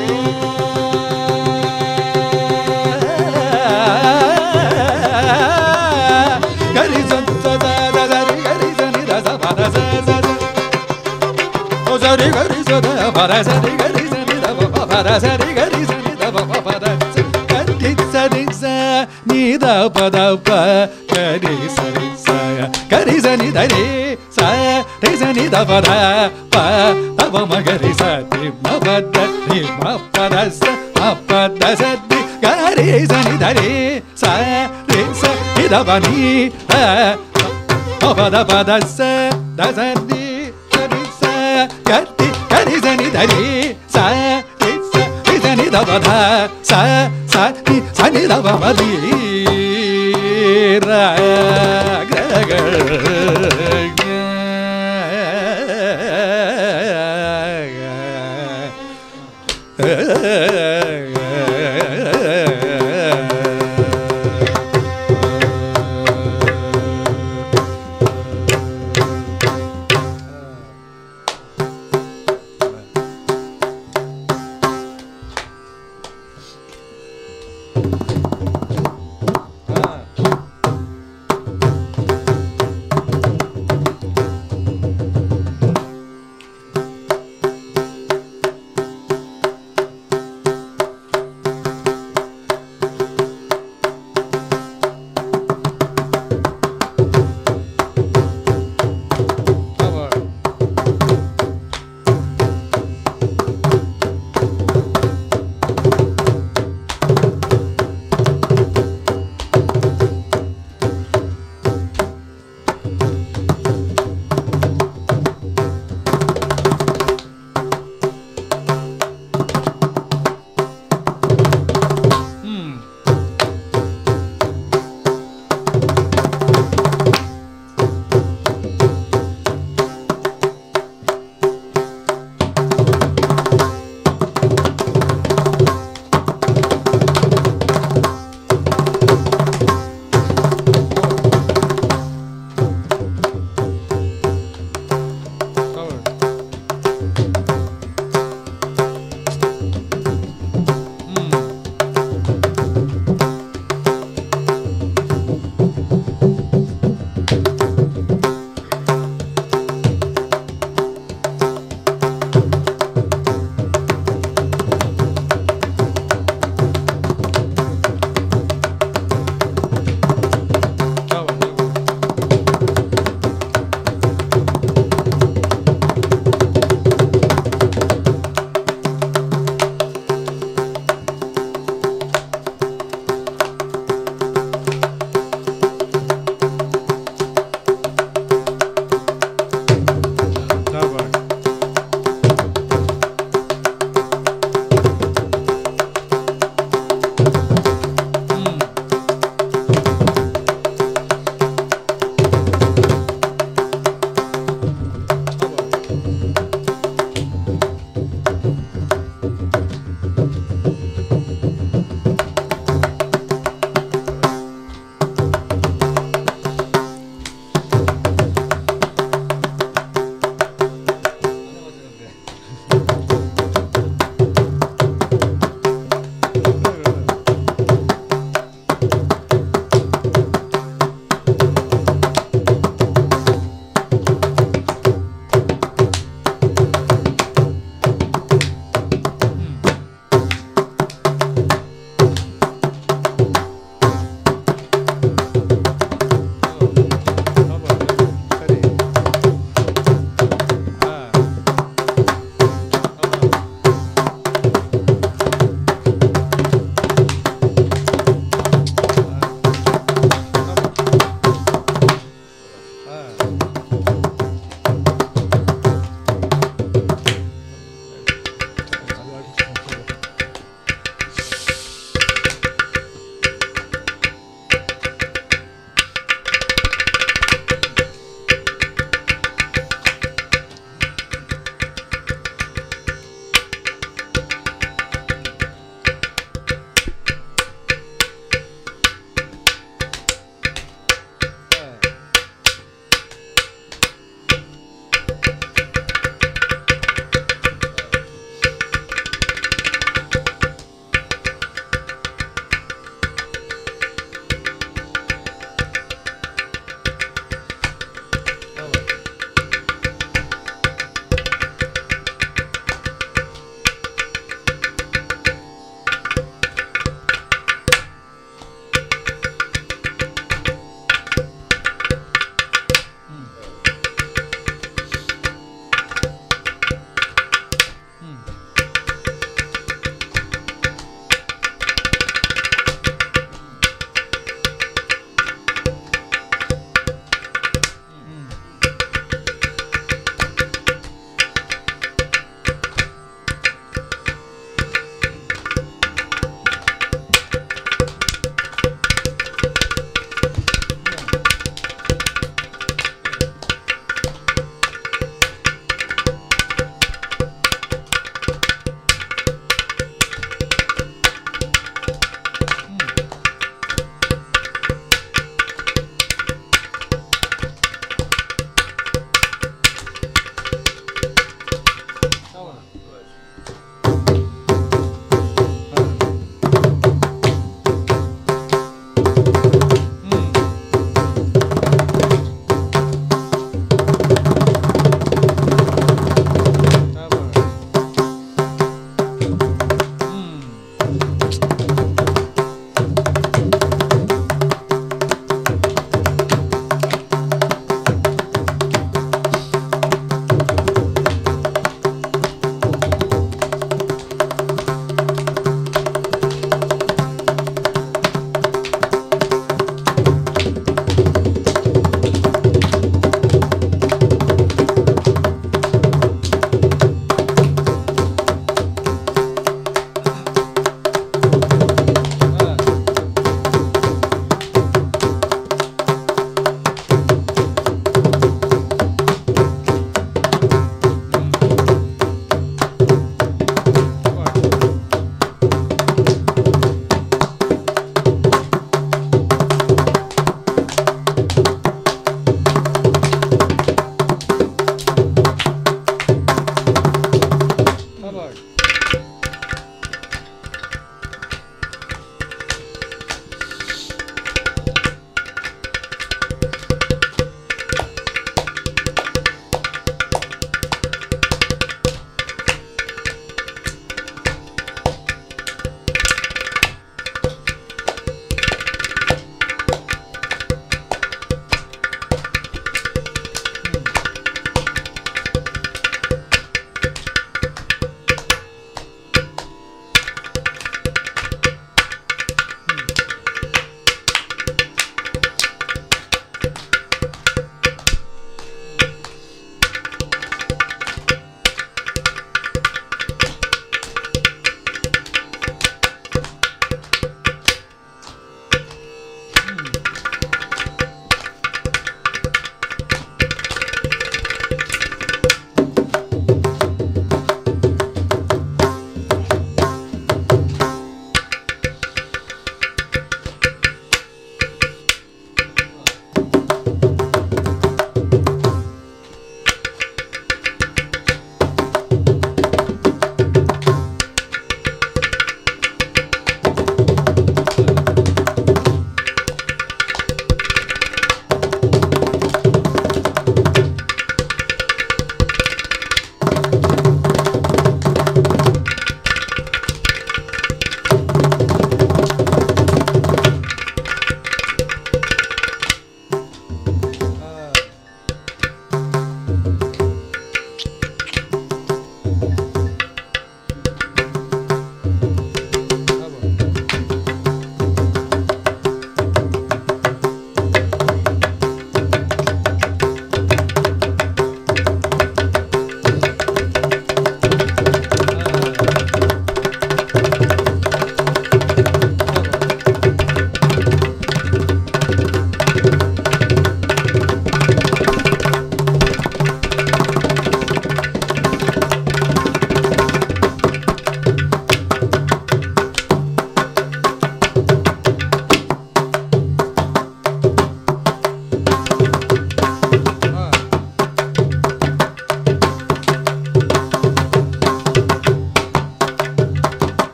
ga ri sa sa da da da ri ga ri sa ni da sa ma da sa sa o sa ri ga ri sa da ma da sa ri ga ri sa ni da pa pa da sa ri ga ri sa ni da pa pa pa da sa ga ri sa ri sa ni da pa da pa ga ri sa ri sa ga ri sa ni da ri sa ri sa ni da pa da pa da pa ma ga ri sa ti ma pa da ri ma pa da sa ma pa da sa ti ga ri sa ni da ri sa ri sa ni da pa ni da ma pa da pa da sa da sa ni sa ri sa ga ri ga ri sa ni da ri sa ri sa ri sa ni da pa da sa sa ni sa ni da pa ma ri ra ga ga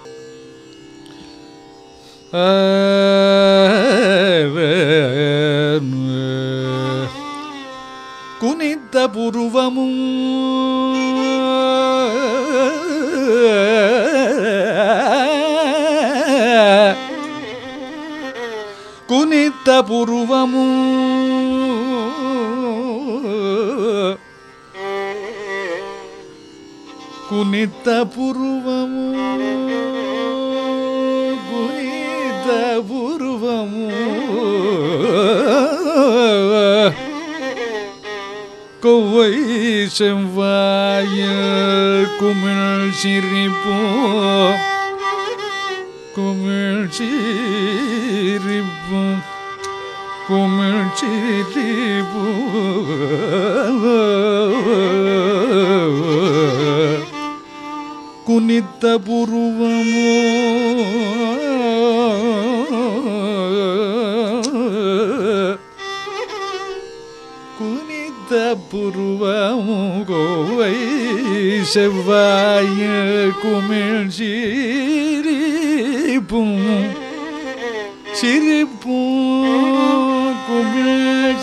குனித்த புருவமும் குனித்த புருவமும் குனித்த புருவமும் குனித்த புருவமும் கொவ்வை செவ்வாய குமிழ் சிரிப்போ குமிழ் சிரிப்பு குமிழ் சிரிப்பு குனித்த புருவமோ குனித்த புருவமோ கோவை செவ்வாய குமிழ் சிரிப்பும் சிரிப்பும் குமிழ்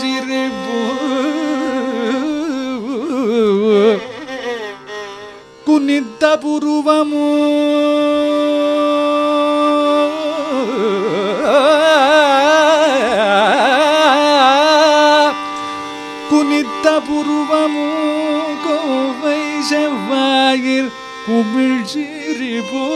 சிரிப்பும் குனித்த புருவமோ குனித்த புருவமோ கோவை செவ்வாயில் குமிழ் சிரிப்போ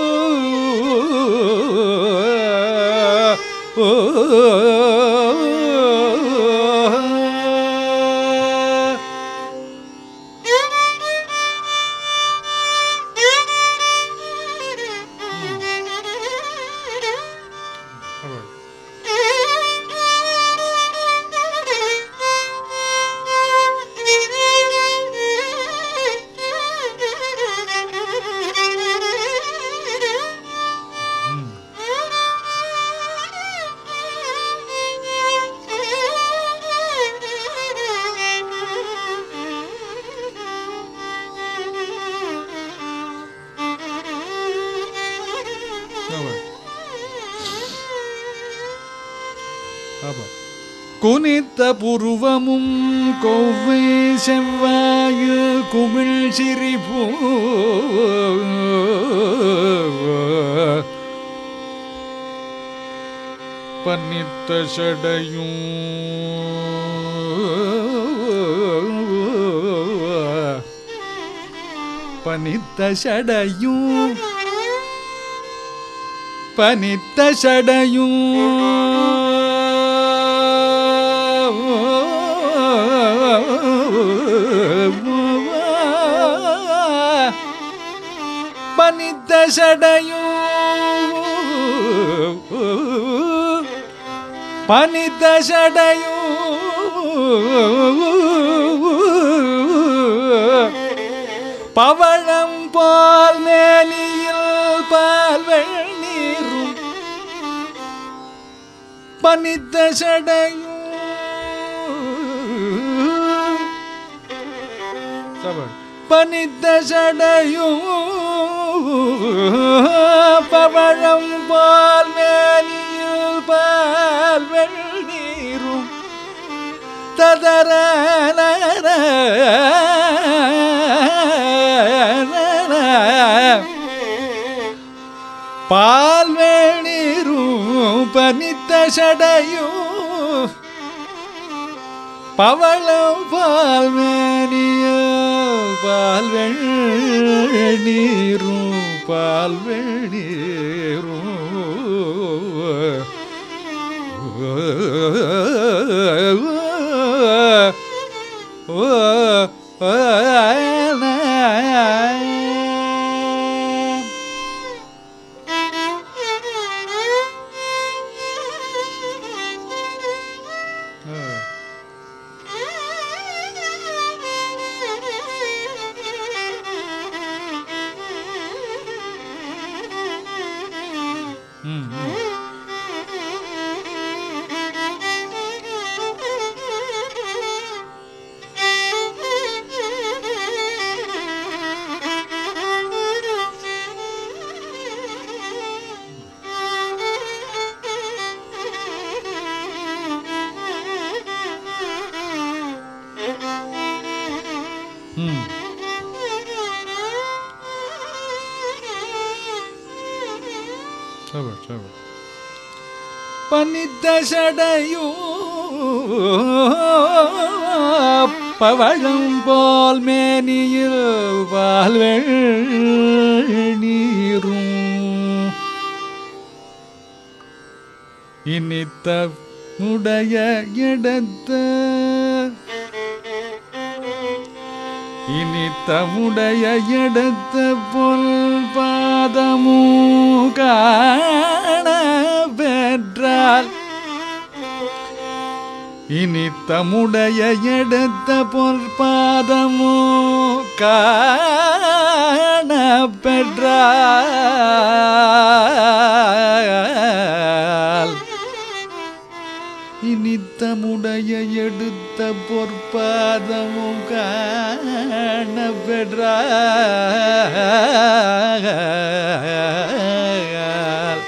குனித்த புருவமும் கொவ்வை செவ்வாய குமிழ் சிரிப்போ பன்னித்த சடையும் பனித்த சடையும் பனித்த சடையும் பனித்த சடையும் பனித்த சடையும் பவழம் பால் மேனியில் பால்வெள் நீரும் பனித்த சடையும் பனித்த சடையும் பவழம் பால் மேனியில் பால்வெள் நீரும் ததர பால்வெள் நீரும் பனித்த சடையும் பவளம் பால் மேனியில் பால்வெள் நீரும் பால்வெள் நீரும் பனித்த சடையோ பவழம் போல் மேனியில் பால்வெள் நீரும் இனித்த உடைய எடுத்த இனித்தமுடைய எடுத்த பொல் பாதமு காண பெற்றால் இனித்தமுடைய எடுத்த பொல் பாதமு காண பெற்றால் இனித்தமுடைய எடுத்த பொற்பாதமும் காண பெற்றால்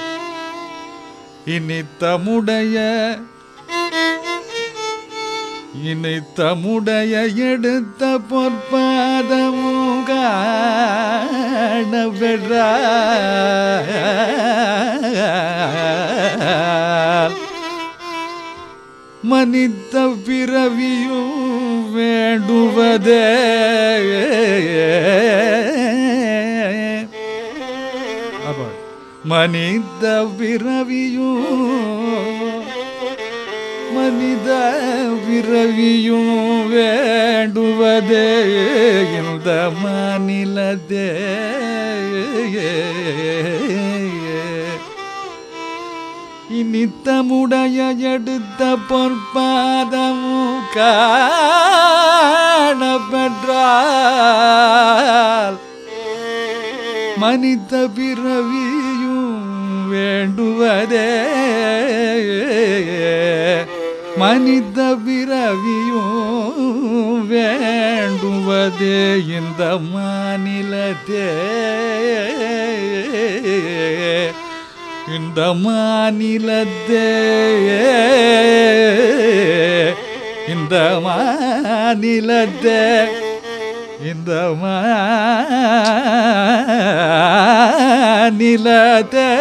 இனித்தமுடைய இனித்தமுடைய எடுத்த பொற்பாதமும் காண பெற்றால் மனித பிறவியும் வேண்டுவதே மனித பிறவியும் மனித பிறவியும் வேண்டுவதே இந்த மாநிலத்தே இனித்தமுடைய எடுத்த பொற்பாதமு காண பெற்றால் மனித பிறவியும் வேண்டுவதே மனித பிறவியும் வேண்டுவதே இந்த மாநிலத்தே இந்த மாநிலத்தே இந்த மாநிலத்தே இந்த மாநிலத்தே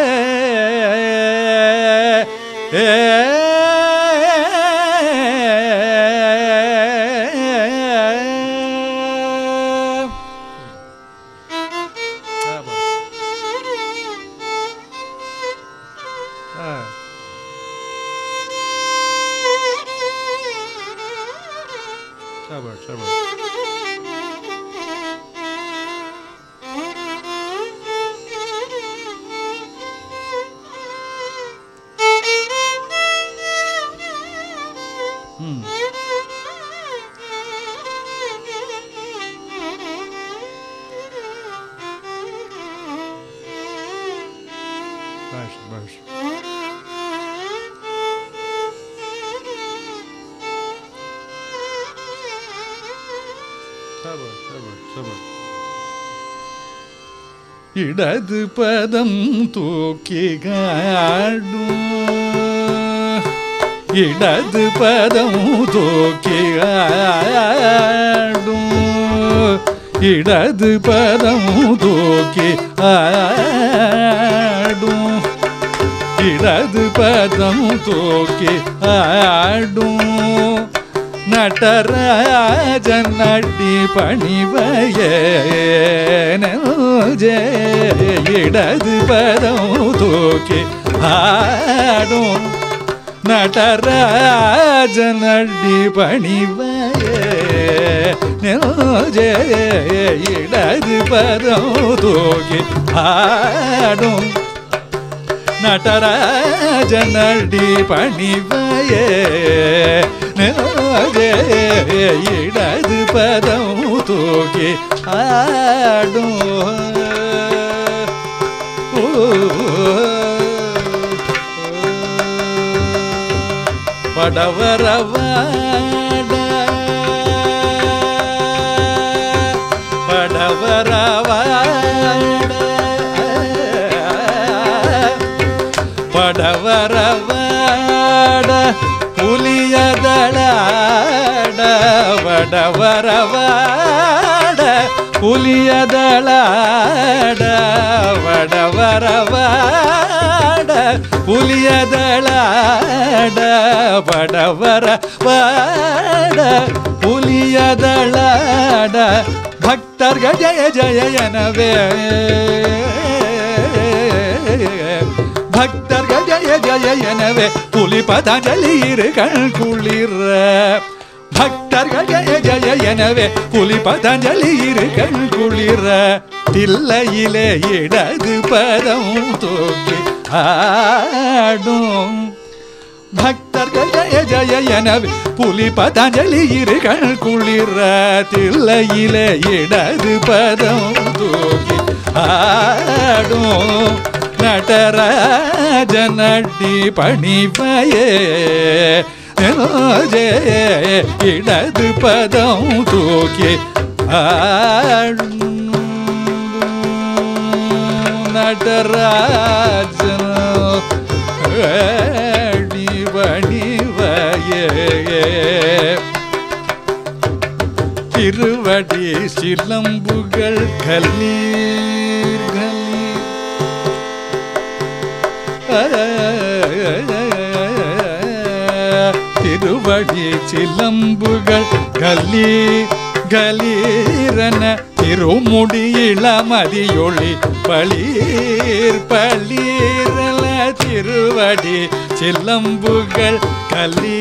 இடது பதம் தூக்கி காடும் இடது பதம் தூக்கி ஆடும் இடது பதம் தூக்கி ஆடும் இடது பதம் தூக்கி ஆடும் நடராஜன் அடி பணிவையே இடது பதம் தூக்கி ஆடும் நடராஜன் அடி பணிவையே இடது பதம் தூக்கி ஆடும் நடராஜன் அடி பணிவையே இடது பதம் தூக்கி ஆடும் படவரவாட படவரவாட படவரவாட புலியதளாட வடவரவாட புலியதளாட வடவரவாட புலியதளாட படவர வாட புலியதளாட பக்தர்கள் ஜய ஜய எனவே பக்தர்கள் ஜய ஜய எனவே புலி பதஞ்சலி இரு கண் குளிர பக்தர்கள் ஜய ஜய எனவே புலி பதஞ்சலி இரு கண் குளிர தில்லையிலே இடது பதம் தூக்கி ஆடும் பக்தர்கள் ஜய ஜய எனவே புலி பதஞ்சலி இரு கண் குளிர தில்லையிலே இடது பதம் தூக்கி ஆடும் நடராஜனடி பணிவையே இடது பதம் தூக்கி ஆடும் நடராஜன் பணிவையே திருவடி சிலம்புகள் கல்லீர் திருவடி சிலம்புகள் கலி கலீரன திருமுடி இளமதியொளி பளீர் பளீரல திருவடி சிலம்புகள் கலி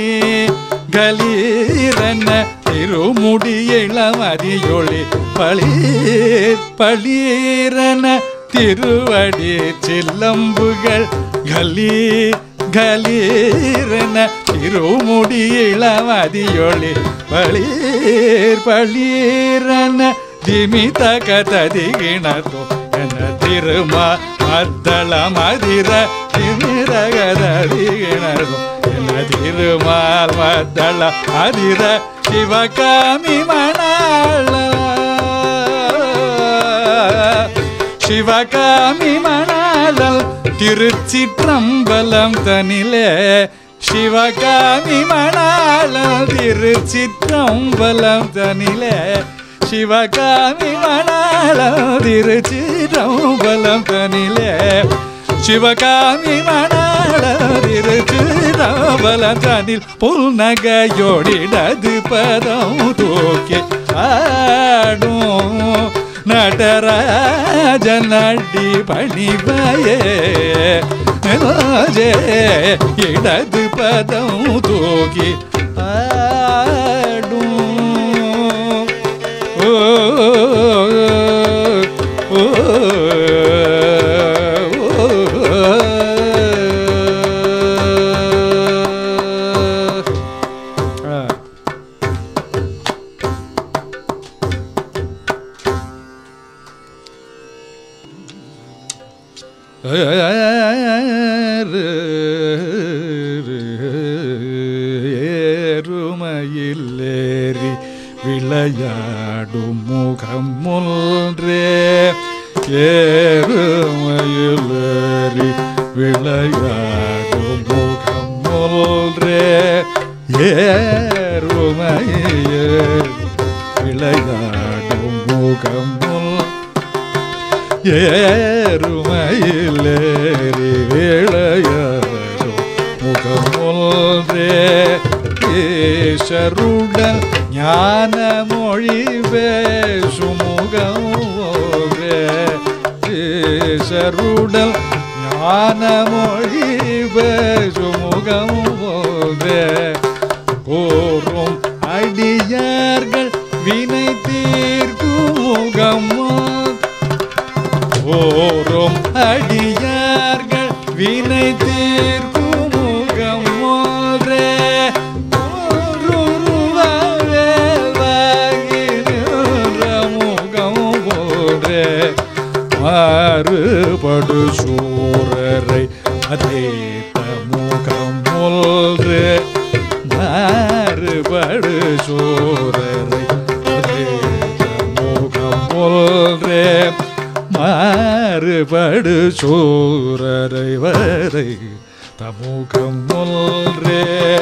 கலீரன திருமுடி இளமதியொளி பளீர் பளீரன திருவடி சிலம்புகள் கலி கலீரன திருமுடி இளமதியொளி பளீர் பளீரன திமித கததிகிணதோ என திருமா மத்தள மதிர திமிர கததிகிணதோ என திருமால் மத்தள மதிர சிவகாமி மணாள சிவகாமி மணாளல் திருச்சிற்றம்பலம் தனிலே சிவகாமி மணாளல் திருச்சிற்றம்பலம் தனிலே சிவகாமி மணாளல் திருச்சிற்றம்பலம் தனிலே சிவகாமி மணாளல் திருச்சிற்றம்பலம் தனில் புல்நகையோடிடது பதம் தூக்கி ஆடும் நடராஜனடி பணிவையே இடது பதம் தூக்கி ஆடும் ஓ ஓ ஏறுமையில்லேறி விளையாடும் முகம் ஒன்றே ஏறுமையில்லேறி விளையாடும் முகம் ஒன்றே ஏறுமையில் விளையாடும் முகம் ஏறுமையிலேறி விளையாடும் முகம் ஒன்றே ஈஸ்வருடன் ஞான மொழி பேசும் முகம் ஒன்றே ஈஸ்வருடன் ஞான மொழி பேசும் முகம் ஒன்றே கோரும் அடியார்கள் வினை தீர்க்கும் முகம் ஓரும் அடியார்கள் வினை தீர்க்கும் முகம் ஒன்றே முகம் ஒன்றே மாறுபடு சூரரை அதேத்த முகம் ஒன்று மாறுபடு சூரரை அதேத்த முகம் ஒன்றே மாறுபடு சூரரை வரை தமுகம் ஒன்றே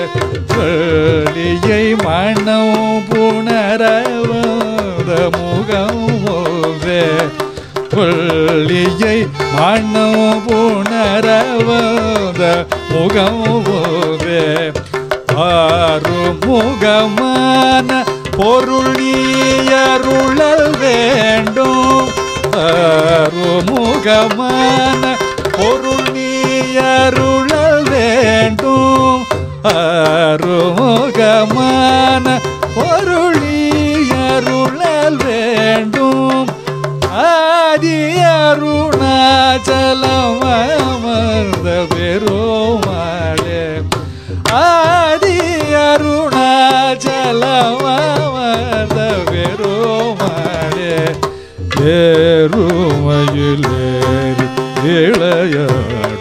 வெளியை மனம் புணரவந்த முகம் ஒன்றே கொள்ளியை மனம் உணரவந்த முகம் போதே ஆறுமுகமான பொருள் நீ அருளல் வேண்டும். ஆறுமுகமான பொருள் நீ அருளல் வேண்டும். ஆறுமுகமான பொருள் நீ அருளல் வேண்டும். ஆதி அருணாச்சலம் அமர்ந்த பெருமாளே. ஆதி அருணாச்சலம் அமர்ந்த பெருமாளே. ஏறுமயிலேறி இளையாள்